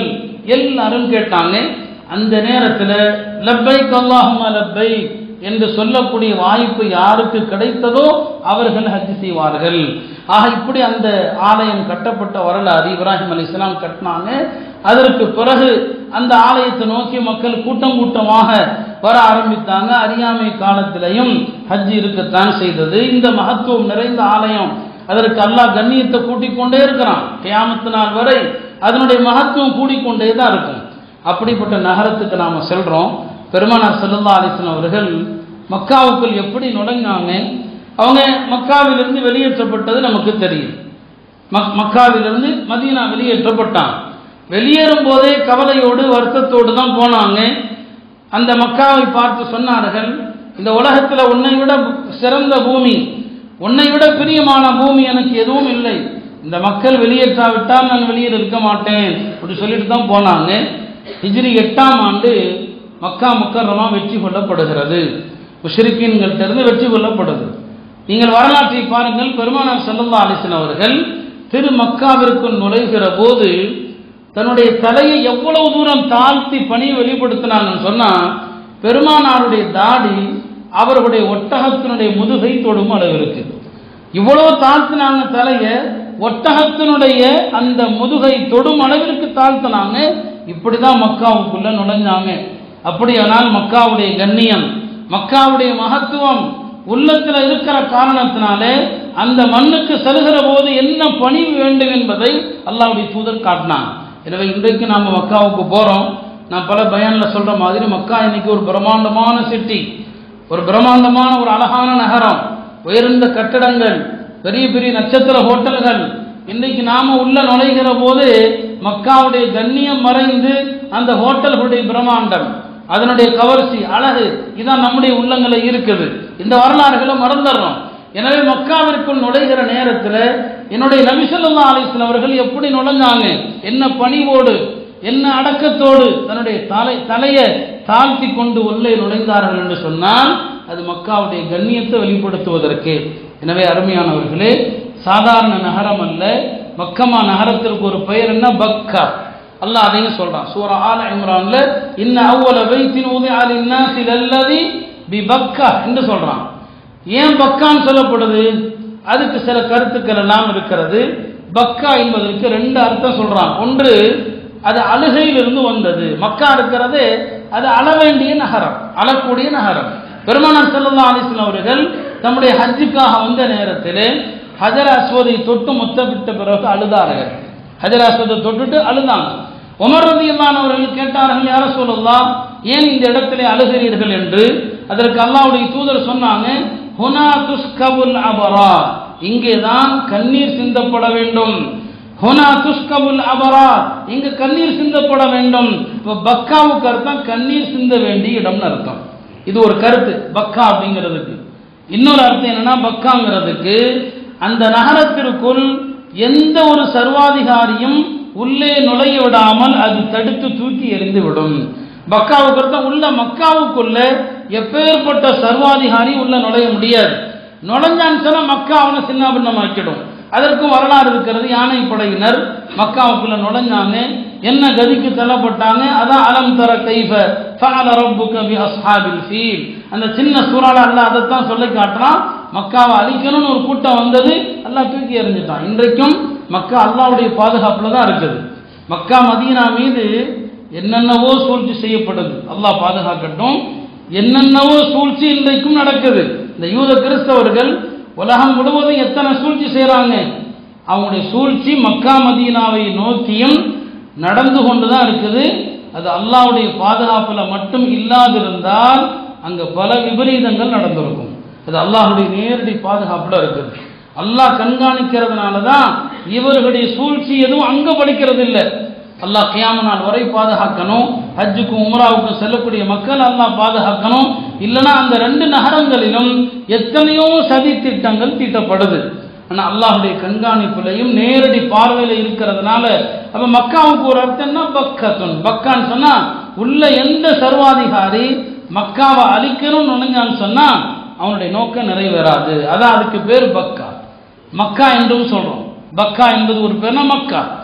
எல்லாரும் கேட்டாங்க. அந்த நேரத்தில் லப்பைக் அல்லாஹும்ம லப்பைக் என்று சொல்லக்கூடிய வாய்ப்பு யாருக்கு கிடைத்ததோ அவர்கள் ஹஜ் செய்வார்கள். ஆக இப்படி அந்த ஆலயம் கட்டப்பட்ட வரலாறு இப்ராஹிம் அலைஹிஸ்ஸலாம் கட்டினாங்க. அதற்கு பிறகு அந்த ஆலயத்தை நோக்கி மக்கள் கூட்டம் கூட்டமாக வர ஆரம்பித்தாங்க. அறியாமை காலத்திலையும் ஹஜ் இருக்கத்தான் செய்தது. இந்த மகத்துவம் நிறைந்த ஆலயம், அதற்கு அல்லாஹ் கண்ணியத்தை கூட்டிக் கொண்டே இருக்கிறான். கியாமத்து நாள் வரை அதனுடைய மகத்துவம் கூடிக்கொண்டே தான் இருக்கும். அப்படிப்பட்ட நகரத்துக்கு நாம செல்றோம். பெருமானார் ஸல்லல்லாஹு அலைஹி வஸல்லம் அவர்கள் மக்காவுக்குள் எப்படி நுழைஞ்சாங்க? அவங்க மக்காவிலிருந்து வெளியேற்றப்பட்டது நமக்கு தெரியும். மக்காவிலிருந்து மதீனா வெளியேற்றப்பட்டாங்க. வெளியேறும் போதே கவலையோடு வருத்தத்தோடு தான் போனாங்க. அந்த மக்காவை பார்த்து சொன்னார்கள், இந்த உலகத்தில் உன்னை விட சிறந்த பூமி, உன்னை விட பிரியமான பூமி எனக்கு எதுவும் இல்லை. இந்த மக்கள் வெளியேற்றாவிட்டால் நான் வெளியேற இருக்க மாட்டேன் அப்படி சொல்லிட்டு தான் போனாங்க. ஹிஜ்ரி எட்டாம் ஆண்டு மக்கா முக்கர்ரமா வெற்றி கொள்ளப்படுகிறது. முஷ்ரிக்கீன்கள்ட்ட இருந்து வெற்றி கொள்ளப்படுது. நீங்கள் வரலாற்றை பாருங்கள். பெருமானார் ஸல்லல்லாஹு அலைஹி வஸல்லம் அவர்கள் திரு மக்காவிற்குள் நுழைகிற போது தன்னுடைய தலையை எவ்வளவு தூரம் தாழ்த்தி பணி வெளிப்படுத்தினாங்கன்னு சொன்னா, பெருமானாருடைய தாடி அவருடைய ஒட்டகத்தினுடைய முதுகை தொடும் அளவு இருக்கு. இவ்வளவு தாழ்த்தினாங்க தலையை, ஒட்டகத்தினுடைய அந்த முதுகை தொடும் அளவிற்கு தாழ்த்தினாங்க. இப்படிதான் மக்காவுக்குள்ள நுழைஞ்சாங்க. அப்படியானால் மக்காவுடைய கண்ணியம், மக்காவுடைய மகத்துவம் உள்ளத்தில் இருக்கிற காரணத்தினாலே அந்த மண்ணுக்கு செல்கிற போது என்ன பணிவு வேண்டும் என்பதை அல்லாஹ்வுடைய தூதர் காட்டினாங்க. எனவே இன்றைக்கு நாம மக்காவுக்கு போறோம். நான் பல பயான்ல சொல்ற மாதிரி மக்கா இன்னைக்கு ஒரு பிரம்மாண்டமான சிட்டி, ஒரு பிரம்மாண்டமான ஒரு அழகான நகரம், உயர்ந்த கட்டடங்கள், பெரிய பெரிய நட்சத்திர ஹோட்டல்கள். இன்னைக்கு நாம உள்ள நுழைகிற போது மக்காவுடைய கண்ணியம் மறைந்து அந்த ஹோட்டல்களுடைய பிரம்மாண்டம், அதனுடைய கவர்ச்சி, அழகு இதான் நம்முடைய உள்ளங்களை இருக்குது. இந்த வரலாறுகளை மறந்துடுறோம். எனவே மக்காவிற்குள் நுழைகிற நேரத்தில் என்னுடைய நபி ஸல்லல்லாஹு அலைஹி வஸல்லம் அவர்கள் எப்படி நுழைஞ்சாங்க, என்ன பணிவோடு, என்ன அடக்கத்தோடு தன்னுடைய தலை தலையை தாழ்த்தி கொண்டு உள்ளே நுழைந்தார்கள் என்று சொன்னால் அது மக்காவுடைய கண்ணியத்தை வெளிப்படுத்துவதற்கு. எனவே அருமையானவர்களே, சாதாரண நகரம் அல்ல. மக்கமா நகரத்திற்கு ஒரு பெயர் என்ன? பக்கா. அல்லாஹ் அதையும் சொல்றான் சூரா ஆல இம்ரான்ல, இன்ன அவ்வல பைத்தின் உதிஅ லின்னாஸி லல்லதி பிபக்கா என்று சொல்றான். ஏன் பக்கான்னு சொல்லப்படுது? அதுக்கு சில கருத்துக்கள் எல்லாம் இருக்கிறது. பக்கா என்பதற்கு ரெண்டு அர்த்தம் சொல்றான். ஒன்று, அது அழுகையிலிருந்து வந்தது. மக்கா இருக்கிறது அது அழ வேண்டிய நகரம், அழக்கூடிய நகரம். பெருமானார் ஸல்லல்லாஹு அலைஹி வஸல்லம் அவர்கள் தம்முடைய ஹஜ்ஜுக்காக வந்த நேரத்தில் ஹஜர் அஸ்வதை தொட்டு முத்தமிட்ட பிறகு அழுதார்கள். ஹஜர் அஸ்வதை தொட்டுட்டு அழுதாங்க. உமர் ரலியல்லாஹு அவர்கள் கேட்டார்கள், யா ரசூலல்லாஹ், ஏன் இந்த இடத்திலே அழுகிறீர்கள் என்று. அதற்கு அல்லாஹ்வுடைய தூதர் சொன்னாங்க, ஹுனா துஸ்கபுல் அபரா, இங்கேதான் கண்ணீர் சிந்தப்பட வேண்டும். ஹுனா துஸ்கபுல் அபரா, இங்கு கண்ணீர் சிந்தப்பட வேண்டும். பக்காவுக்கு அர்த்தம் கண்ணீர் சிந்த வேண்டிய இடம்னு அர்த்தம். இது ஒரு கருத்து பக்கா அப்படிங்கிறதுக்கு. இன்னொரு அர்த்தம் என்னன்னா, பக்காங்கிறதுக்கு அந்த நகரத்திற்குள் எந்த ஒரு சர்வாதிகாரியும் உள்ளே நுழைய விடாமல் அது தடுத்து தூக்கி எறிந்து விடும். பக்காவுக்கு அர்த்தம் உள்ள மக்காவுக்குள்ள எப்பேற்பட்ட சர்வாதிகாரி உள்ள நுழைய முடியாது. நுழைஞ்சான்னு சொன்னா மக்கா அவனை சின்ன பின்னமாக்கிடும். அதற்கும் வரலாறு இருக்கிறது. யானை படையினர் மக்காவுக்குள்ள நுழைஞ்சாங்க, என்ன கதிக்கு தள்ளப்பட்டாங்க. அதான் அலம் தர கைஃப ஃபஅல ரப்புக பி அஸ்ஹாபில் ஃபீல். அந்த சின்ன சூறால அல்லாஹ் அதைத்தான் சொல்லி காட்டுறான். மக்காவை அழிக்கணும்னு ஒரு கூட்டம் வந்தது, அல்லாஹ் தூக்கி எறிஞ்சிட்டான். இன்றைக்கும் மக்கா அல்லாஹ்வுடைய பாதுகாப்புல தான் இருக்குது. மக்கா மதீனா மீது என்னென்னவோ சூழ்ச்சி செய்யப்படுது, அல்லாஹ் பாதுகாக்கட்டும். என்னென்னவோ சூழ்ச்சி இன்றைக்கும் நடக்குது. இந்த யூத கிறிஸ்தவர்கள் உலகம் முழுவதும் எத்தனை சூழ்ச்சி செய்யறாங்க. அவங்களுடைய சூழ்ச்சி மக்கா மதீனாவை நோக்கியும் நடந்து கொண்டுதான் இருக்குது. அது அல்லாஹ்வுடைய பாதுகாப்புல மட்டும் இல்லாதிருந்தால் அங்க பல விபரீதங்கள் நடந்திருக்கும். அது அல்லாஹ்வுடைய நேரடி பாதுகாப்புல இருக்குது. அல்லாஹ் கண்காணிக்கிறதுனால தான் இவர்களுடைய சூழ்ச்சி எதுவும் அங்க படிக்கிறது இல்லை. அல்லாஹ் கியாம நாள் வரை பாதுகாக்கணும். ஹஜ்ஜுக்கும் உம்ராவுக்கும் செல்லக்கூடிய மக்கள் அல்லாஹ் பாதுகாக்கணும். இல்லைன்னா அந்த ரெண்டு நகரங்களிலும் எத்தனையோ சதி திட்டங்கள் தீட்டப்படுது. ஆனால் அல்லாஹுடைய கண்காணிப்புலையும் நேரடி பார்வையில் இருக்கிறதுனால அப்ப மக்காவுக்கு ஒரு அர்த்தம்னா பக்கத்துன். பக்கான்னு சொன்னா உள்ள எந்த சர்வாதிகாரி மக்காவை அழிக்கணும்னு நினைஞ்சான்னு சொன்னா அவனுடைய நோக்கம் நிறைவேறாது. அதான் அதுக்கு பேர் பக்கா. மக்கா என்றும் சொல்றோம். பக்கா என்பது ஒரு பேர்னா மக்கா.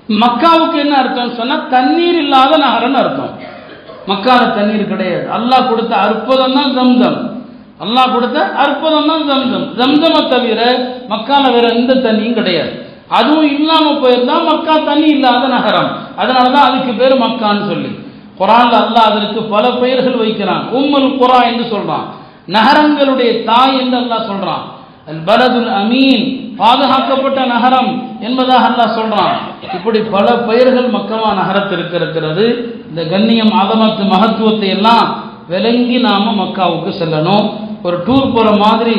மக்காவுக்கு என்ன அர்த்தம் சொன்னா தண்ணீர் இல்லாத நகரம்னு அர்த்தம். மக்கால தண்ணீர் கிடையாது. அல்லாஹ் கொடுத்த அற்புதம் தான் ஜம்சம். அல்லாஹ் கொடுத்த அற்புதம் தான் ஜம்சம். ஜம்சமை தவிர மக்கால வேற எந்த தண்ணியும் கிடையாது. அதுவும் இல்லாம போயிருந்தா மக்கா தண்ணி இல்லாத நகரம். அதனாலதான் அதுக்கு பேர் மக்கான்னு சொல்லி குர்ஆன்ல அல்லாஹ் அதற்கு பல பெயர்கள் வைக்கிறான். உம்முல் குரா என்று சொல்றான், நகரங்களுடைய தாய் என்று அல்லாஹ் சொல்றான். அல் பலதுல் அமீன், பாதுகாக்கப்பட்ட நகரம் என்பதாக அல்லாஹ் சொல்றான். இப்படி பல பெயர்கள் மக்கமா நகரத்திற்கு இருக்கிறது. இந்த கண்ணியம், அதமத்து, மகத்துவத்தை எல்லாம் விளங்கி நாம மக்காவுக்கு செல்லணும். ஒரு டூர் போற மாதிரி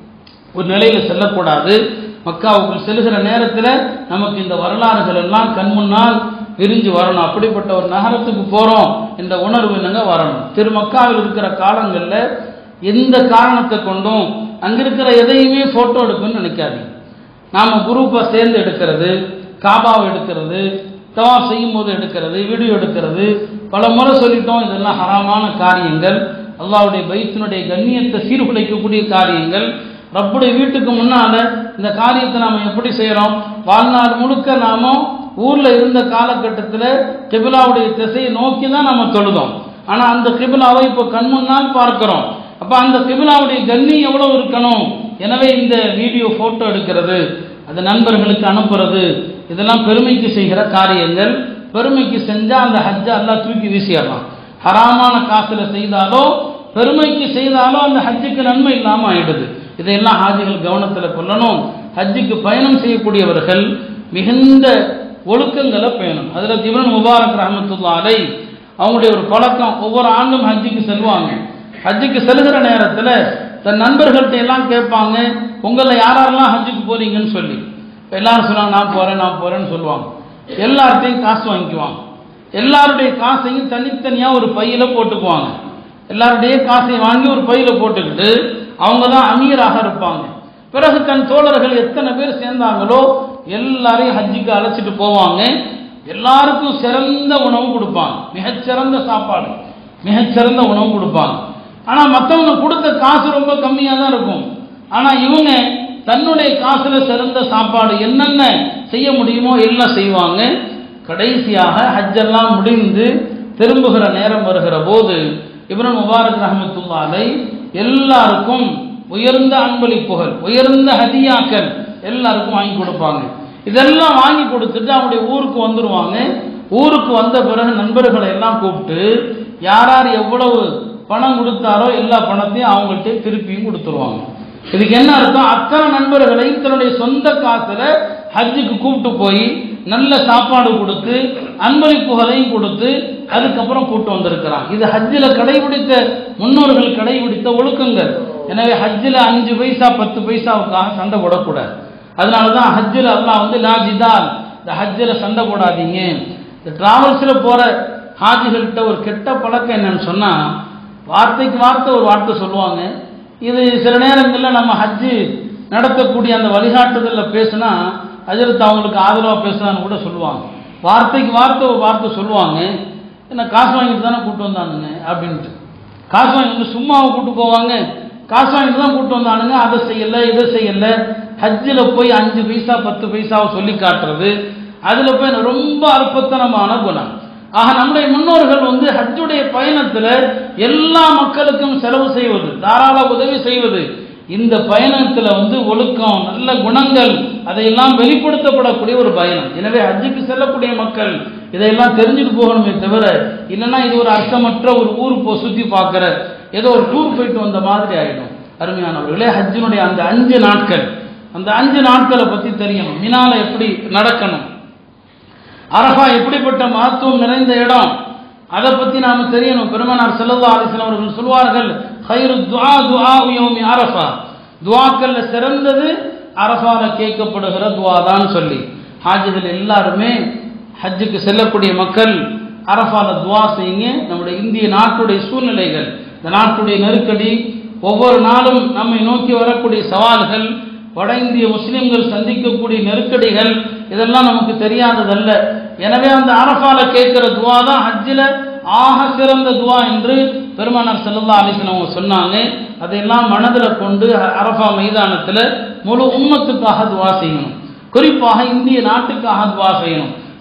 ஒரு நிலையில செல்லக்கூடாது. மக்காவுக்கு செல்கிற நேரத்தில் நமக்கு இந்த வரலாறுகள் எல்லாம் கண் முன்னால் விரிஞ்சு வரணும். அப்படிப்பட்ட ஒரு நகரத்துக்கு போறோம் என்ற உணர்வு என்னங்க வரணும். திருமக்காவில் இருக்கிற காலங்களில் எந்த காரணத்தை கொண்டும் அங்கிருக்கிற எதையுமே போட்டோ எடுக்கணும்னு நினைக்காதீங்க. நாம குரூப்பா சேர்ந்து எடுக்கிறது, காபாவை எடுக்கிறது, தவாஃப் செய்யும் போது எடுக்கிறது, வீடியோ எடுக்கிறது, பல முறை சொல்லிட்டோம். இதெல்லாம் ஹராமான காரியங்கள், அல்லாஹ்வுடைய பைத்தினுடைய கண்ணியத்தை சீர்குலைக்கக்கூடிய காரியங்கள். ரப்புடைய வீட்டுக்கு முன்னால இந்த காரியத்தை நாம எப்படி செய்யறோம்? வாழ்நாள் முழுக்க நாம ஊர்ல இருந்த காலகட்டத்தில் கிபிலாவுடைய திசையை நோக்கி தான் நம்ம தொழுதோம். ஆனா அந்த கிபிலாவை இப்போ கண் முன்னால் பார்க்கிறோம். அப்ப அந்த கிபிலாவுடைய கண்ணியம் எவ்வளவு இருக்கணும்? எனவே இந்த வீடியோ போட்டோ எடுக்கிறது, அது நண்பர்களுக்கு அனுப்புறது, இதெல்லாம் பெருமைக்கு செய்கிற காரியங்கள். பெருமைக்கு செஞ்சா அந்த ஹஜ்ஜை அல்லாஹ் தூக்கி வீசிடலாம். ஹராமான காசுல செய்தாலோ பெருமைக்கு செய்தாலோ அந்த ஹஜ்ஜுக்கு நன்மை இல்லாம ஆயிடுது. இதையெல்லாம் ஹாஜிகள் கவனத்தில் கொள்ளணும். ஹஜ்ஜுக்கு பயணம் செய்யக்கூடியவர்கள் மிகுந்த ஒழுக்கங்களை பேணும். ஹஜ்ரத் இப்னு முபாரக் ரஹ்மத்துல்லாஹி அலைஹி அவங்களுடைய ஒரு பழக்கம், ஒவ்வொரு ஆண்டும் ஹஜ்ஜுக்கு செல்வாங்க. ஹஜ்ஜுக்கு செல்கிற நேரத்தில் தன் நண்பர்கள்ட்ட எல்லாம் கேட்பாங்க, உங்களை யாரெல்லாம் ஹஜ்ஜுக்கு போறீங்கன்னு சொல்லி. எல்லாரும் சொல்லுவாங்க, நான் போறேன் நான் போறேன்னு சொல்லுவாங்க. எல்லார்ட்டையும் காசு வாங்கிக்குவாங்க. எல்லாருடைய காசையும் தனித்தனியா ஒரு பையில போட்டுக்குவாங்க. எல்லாருடைய காசையும் வாங்கி ஒரு பையில போட்டுக்கிட்டு அவங்க தான் அமீராக இருப்பாங்க. பிறகு தன் தோழர்கள் எத்தனை பேர் சேர்ந்தாங்களோ எல்லாரையும் ஹஜ்ஜுக்கு அழைச்சிட்டு போவாங்க. எல்லாருக்கும் சிறந்த உணவு கொடுப்பாங்க, மிகச்சிறந்த சாப்பாடு, மிகச்சிறந்த உணவு கொடுப்பாங்க. ஆனா மற்றவங்க கொடுத்த காசு ரொம்ப கம்மியா தான் இருக்கும். ஆனா இவங்க தன்னுடைய காசுல சிறந்த சாப்பாடு என்னென்ன செய்ய முடியுமோ எல்லாம் செய்வாங்க. கடைசியாக ஹஜ்ஜெல்லாம் முடிந்து திரும்புகிற நேரம் வருகிற போது இப்னு முபாரக் ரஹ்மத்துல்லாஹி அலைஹி எல்லாருக்கும் உயர்ந்த அன்பளிப்புகள், உயர்ந்த ஹதியாக்கள் எல்லாருக்கும் வாங்கி கொடுப்பாங்க. இதெல்லாம் வாங்கி கொடுத்துட்டு அவங்களுடைய ஊருக்கு வந்துடுவாங்க. ஊருக்கு வந்த பிறகு நண்பர்களை எல்லாம் கூப்பிட்டு யார் யார் எவ்வளவு பணம் கொடுத்தாரோ எல்லா பணத்தையும் அவங்கள்ட்ட திருப்பியும் கொடுத்துருவாங்க. இதுக்கு என்ன அர்த்தம்? அத்தனை நண்பர்களையும் தன்னுடைய சொந்த காசுல ஹஜ்ஜுக்கு கூப்பிட்டு போய் நல்ல சாப்பாடு கொடுத்து அன்பளிப்புகளையும் கொடுத்து அதுக்கப்புறம் கூட்டு வந்திருக்கிறான். இது ஹஜ்ஜில் கடைபிடித்த முன்னோர்கள் கடைபிடித்த ஒழுக்கங்கள். எனவே ஹஜ்ஜில் அஞ்சு பைசா பத்து பைசாவுக்காக சண்டை போடக்கூடாது. அதனாலதான் ஹஜ்ஜில் அல்லாஹ் வந்து லா ஜிதால், இந்த ஹஜ்ஜில் சண்டை போடாதீங்க. இந்த டிராவல்ஸில் போற ஹாஜிகள்கிட்ட ஒரு கெட்ட பழக்கம் என்னன்னு சொன்னா, வார்த்தைக்கு வார்த்தை ஒரு வார்த்தை சொல்லுவாங்க. இது சில நேரங்களில் நம்ம ஹஜ்ஜு நடத்தக்கூடிய அந்த வழிகாட்டுதலில் பேசுனா ஹஜ்ரத் அவங்களுக்கு ஆதரவாக பேசுனான்னு கூட சொல்லுவாங்க. வார்த்தைக்கு வார்த்தை ஒரு வார்த்தை சொல்லுவாங்க, என்ன காசு வாங்கிட்டு தானே கூப்பிட்டு வந்தானுங்க அப்படின்ட்டு. காசு வாங்கிட்டு சும்மாவை கூப்பிட்டு போவாங்க, காசு வாங்கிட்டு தான் கூப்பிட்டு வந்தானுங்க, அதை செய்யலை இதை செய்யலை. ஹஜ்ஜில் போய் அஞ்சு பைசா பத்து பைசாவை சொல்லி காட்டுறது, அதில் போய் ரொம்ப அற்பத்தனமான குணம். ஆக நம்முடைய முன்னோர்கள் வந்து ஹஜ்ஜுடைய பயணத்தில் எல்லா மக்களுக்கும் செலவு செய்வது, தாராள உதவி செய்வது, இந்த பயணத்தில் வந்து ஒழுக்கம், நல்ல குணங்கள் அதையெல்லாம் வெளிப்படுத்தப்படக்கூடிய ஒரு பயணம். எனவே ஹஜ்ஜுக்கு செல்லக்கூடிய மக்கள் இதையெல்லாம் தெரிஞ்சுட்டு போகணுமே தவிர, இல்லைன்னா இது ஒரு அர்த்தமற்ற ஒரு ஊர் போ சுற்றி பார்க்குற ஏதோ ஒரு டூர் போயிட்டு வந்த மாதிரி ஆகிடும். அருமையானவர்களே, ஹஜ்ஜினுடைய அந்த அஞ்சு நாட்கள், அந்த அஞ்சு நாட்களை பற்றி தெரியணும். மினால எப்படி நடக்கணும், அரஃபா எப்படிப்பட்ட மகத்துவம் நிறைந்த இடம், அதை பற்றி நாம தெரியணும். பெருமானார் ஸல்லல்லாஹு அலைஹி வஸல்லம் அவர்கள் சொல்வார்கள், கைரு துஆ துஆ யௌமி அரஃபா, துஆக்கள்ல சிறந்தது அரஃபால கேட்கப்படுகிற துஆ தான் சொல்லி ஹாஜிகள் எல்லாருமே ஹஜ்ஜுக்கு செல்லக்கூடிய மக்கள் அரஃபால துஆ செய்யுங்க. நம்முடைய இந்திய நாட்டுடைய சூழ்நிலைகள், இந்த நாட்டுடைய நெருக்கடி, ஒவ்வொரு நாளும் நம்மை நோக்கி வரக்கூடிய சவால்கள், வட இந்திய முஸ்லிம்கள் சந்திக்கக்கூடிய நெருக்கடிகள், இதெல்லாம் நமக்கு தெரியாததல்ல. எனவே அந்த அரஃபால கேட்கிற துவா தான் ஹஜ்ஜில் ஆக சிறந்த துவா என்று பெருமானார் ஸல்லல்லாஹு அலைஹி வஸல்லம் சொன்னாங்க. அதையெல்லாம் மனதில் கொண்டு அரஃபா மைதானத்தில் முழு உம்மத்துக்காக துவா செய்யணும். குறிப்பாக இந்திய நாட்டுக்காக துவா செய்யணும்.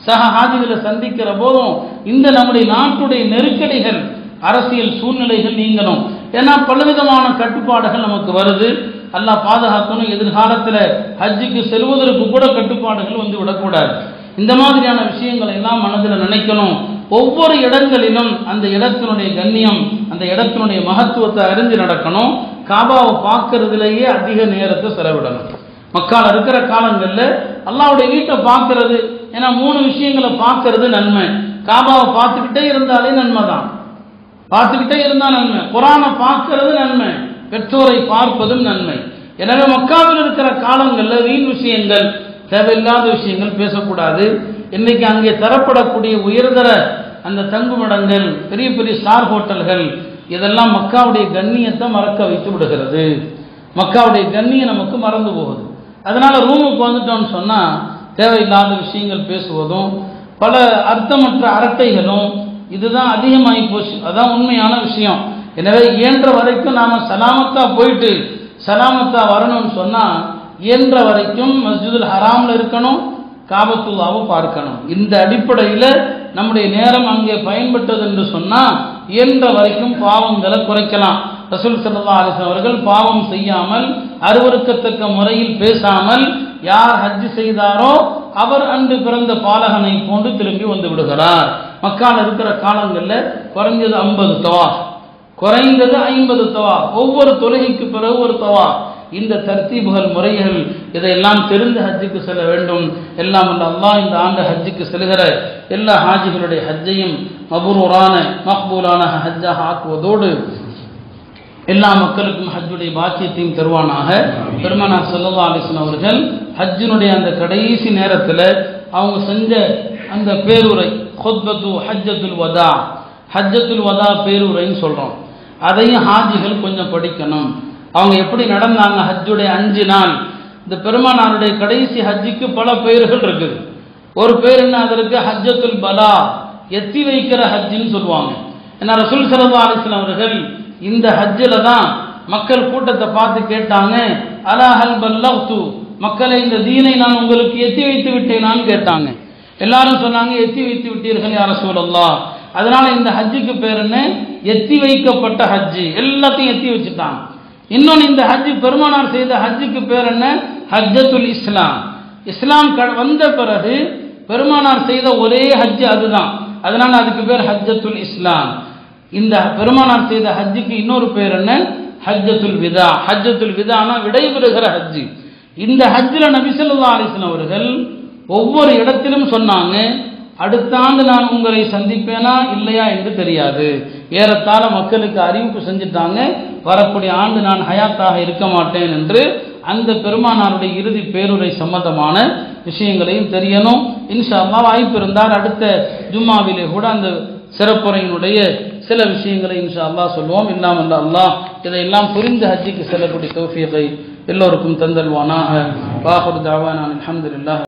சக ஹாஜிகளை சந்திக்கிற போதும் இந்த நம்முடைய நாட்டுடைய நெருக்கடிகள் அரசியல் சூழ்நிலைகள் நீங்கணும். ஏன்னா பலவிதமான கட்டுப்பாடுகள் நமக்கு வருது. அல்லாஹ் பாதுகாக்கணும். எதிர்காலத்தில் ஹஜ்ஜுக்கு செல்வதற்கு கூட கட்டுப்பாடுகள் வந்து விடக்கூடாது. இந்த மாதிரியான விஷயங்களை எல்லாம் மனதில் நினைக்கணும். ஒவ்வொரு இடங்களிலும் அந்த இடத்தினுடைய கண்ணியம், அந்த இடத்தினுடைய மகத்துவத்தை அறிஞ்சு நடக்கணும். காபாவை பார்க்கறதுலேயே அதிக நேரத்தை செலவிடணும். மக்கால் இருக்கிற காலங்களில் அல்லாஹ்வுடைய வீட்டை பார்க்கறது, ஏன்னா மூணு விஷயங்களை பார்க்கறது நன்மை. காபாவை பார்த்துக்கிட்டே இருந்தாலே நன்மை தான், பார்த்துக்கிட்டே இருந்தால் நன்மை. குரானை பார்க்கறது நன்மை, பெற்றோரை பார்ப்பதும் நன்மை. எனவே மக்காவில் இருக்கிற காலங்களில் வீண் விஷயங்கள், தேவையில்லாத விஷயங்கள் பேசக்கூடாது. இன்னைக்கு அங்கே தரப்படக்கூடிய உயர்தர அந்த தங்குமிடங்கள், பெரிய பெரிய ஸ்டார் ஹோட்டல்கள், இதெல்லாம் மக்காவுடைய கண்ணியத்தை மறக்க வைத்து விடுகிறது. மக்காவுடைய கண்ணியம் நமக்கு மறந்து போகுது. அதனால ரூமுக்கு வந்துட்டோம்னு சொன்னா தேவையில்லாத விஷயங்கள் பேசுவதும் பல அர்த்தமற்ற அரட்டைகளும் இதுதான் அதிகமாகி போச்சு. அதான் உண்மையான விஷயம். எனவே இயன்ற வரைக்கும் நாம சலாமத்தா போயிட்டு சலாமத்தா வரணும்னு சொன்னா இயன்ற வரைக்கும் மஸ்ஜிதுல் ஹராம்ல இருக்கணும், காபத்துல்லாவை பார்க்கணும். இந்த அடிப்படையில் நம்முடைய நேரம் அங்கே பயன்பட்டது என்று சொன்னால் இயன்ற வரைக்கும் பாவங்களை குறைக்கலாம். ரசூல் ஸல்லல்லாஹு அலைஹி வஸல்லம் அவர்கள் பாவம் செய்யாமல் அருவருக்கத்தக்க முறையில் பேசாமல் யார் ஹஜ் செய்தாரோ அவர் அன்று பிறந்த பாலகனை போன்று திரும்பி வந்து விடுகிறார். மக்கால் இருக்கிற காலங்களில் குறைஞ்சது ஐம்பது தவாஃப், குறைந்தது ஐம்பது தவாஃப், ஒவ்வொரு தொழுகைக்கு பிறகு ஒரு தவாஃப். இந்த தர்த்தீபுகள் முறைகள் இதையெல்லாம் தெரிந்து ஹஜ்ஜுக்கு செல்ல வேண்டும். எல்லாம் அல்ல அல்லாஹ் இந்த ஆண்டு ஹஜ்ஜுக்கு செல்கிற எல்லா ஹாஜிகளுடைய ஹஜ்ஜையும் மபரூரான மக்பூலான ஹஜ்ஜாக ஆக்குவதோடு எல்லா மக்களுக்கும் ஹஜ்ஜுடைய பாக்கியத்தையும் தருவானாக. பெருமானார் ஸல்லல்லாஹு அலைஹி வஸல்லம் அவர்கள் ஹஜ்ஜினுடைய அந்த கடைசி நேரத்தில் அவங்க செஞ்ச அந்த பேருரை, குத்பத்து ஹஜ்ஜத்துல் வதா, ஹஜ்ஜத்துல் வதா பேருரைன்னு சொல்கிறோம். அதையும் ஹாஜிகள் கொஞ்சம் படிக்கணும். அவங்க எப்படி நடந்தாங்க ஹஜ்ஜுடைய அஞ்சு நாள். இந்த பெருமானாருடைய கடைசி ஹஜ்ஜுக்கு பல பெயர்கள் இருக்குது. ஒரு பேர் என்ன, அதற்கு ஹஜ்ஜத்துல் பலா, எத்தி வைக்கிற ஹஜ்ஜின்னு சொல்லுவாங்க. ஏன்னா ரசூல் ஸல்லல்லாஹு அலைஹி வஸல்லம் அவர்கள் இந்த ஹஜ்ஜில் தான் மக்கள் கூட்டத்தை பார்த்து கேட்டாங்க, அலா ஹல் பல்லக்து, மக்களை இந்த தீனை நான் உங்களுக்கு எத்தி வைத்து விட்டேனான்னு கேட்டாங்க. எல்லாரும் சொன்னாங்க எத்தி வைத்து விட்டீர்கள் யா ரசூலல்லாஹ். அதனால இந்த ஹஜ்ஜுக்கு பேர் என்ன, எத்தி வைக்கப்பட்ட ஹஜ்ஜு. எல்லாத்தையும் எத்தி வச்சுட்டாங்க. இன்னொன்று இந்த ஹஜ்ஜு பெருமானார் செய்த ஹஜ்ஜுக்கு பேர் என்ன, ஹஜ்ஜத்துல் இஸ்லாம். இஸ்லாம் வந்த பிறகு பெருமானார் செய்த ஒரே ஹஜ்ஜு அதுதான். அதனால அதுக்கு பேர் ஹஜ்ஜத்துல் இஸ்லாம். இந்த பெருமானார் செய்த ஹஜ்ஜுக்கு இன்னொரு பேர் என்ன, ஹஜ்ஜத்துல் விதா. ஹஜ்ஜத்துல் விதானா விடைபெறுகிற ஹஜ்ஜு. இந்த ஹஜ்ஜில் நபி ஸல்லல்லாஹு அலைஹி வஸல்லம் அவர்கள் ஒவ்வொரு இடத்திலும் சொன்னாங்க, அடுத்த ஆண்டு நான் உங்களை சந்திப்பேனா இல்லையா என்று தெரியாது. ஏறத்தாழ மக்களுக்கு அறிவிப்பு செஞ்சுட்டாங்க, வரக்கூடிய ஆண்டு நான் ஹயாத்தாக இருக்க மாட்டேன் என்று. அந்த பெருமானாருடைய இறுதி பேருரை சம்பந்தமான விஷயங்களையும் தெரியணும். இன்ஷா அல்லாஹ் வாய்ப்பு இருந்தால் அடுத்த ஜும்மாவிலே கூட அந்த சிறப்புரையினுடைய சில விஷயங்களை இன்ஷா அல்லாஹ் சொல்லுவோம். இல்லாமல் அல்லாஹ் இதையெல்லாம் புரிந்து ஹஜ்ஜுக்கு செல்லக்கூடிய தௌஃபீகை எல்லோருக்கும் தந்தல்வானாக. வாஹிரு தஅவானா அல்ஹம்துலில்லாஹ்.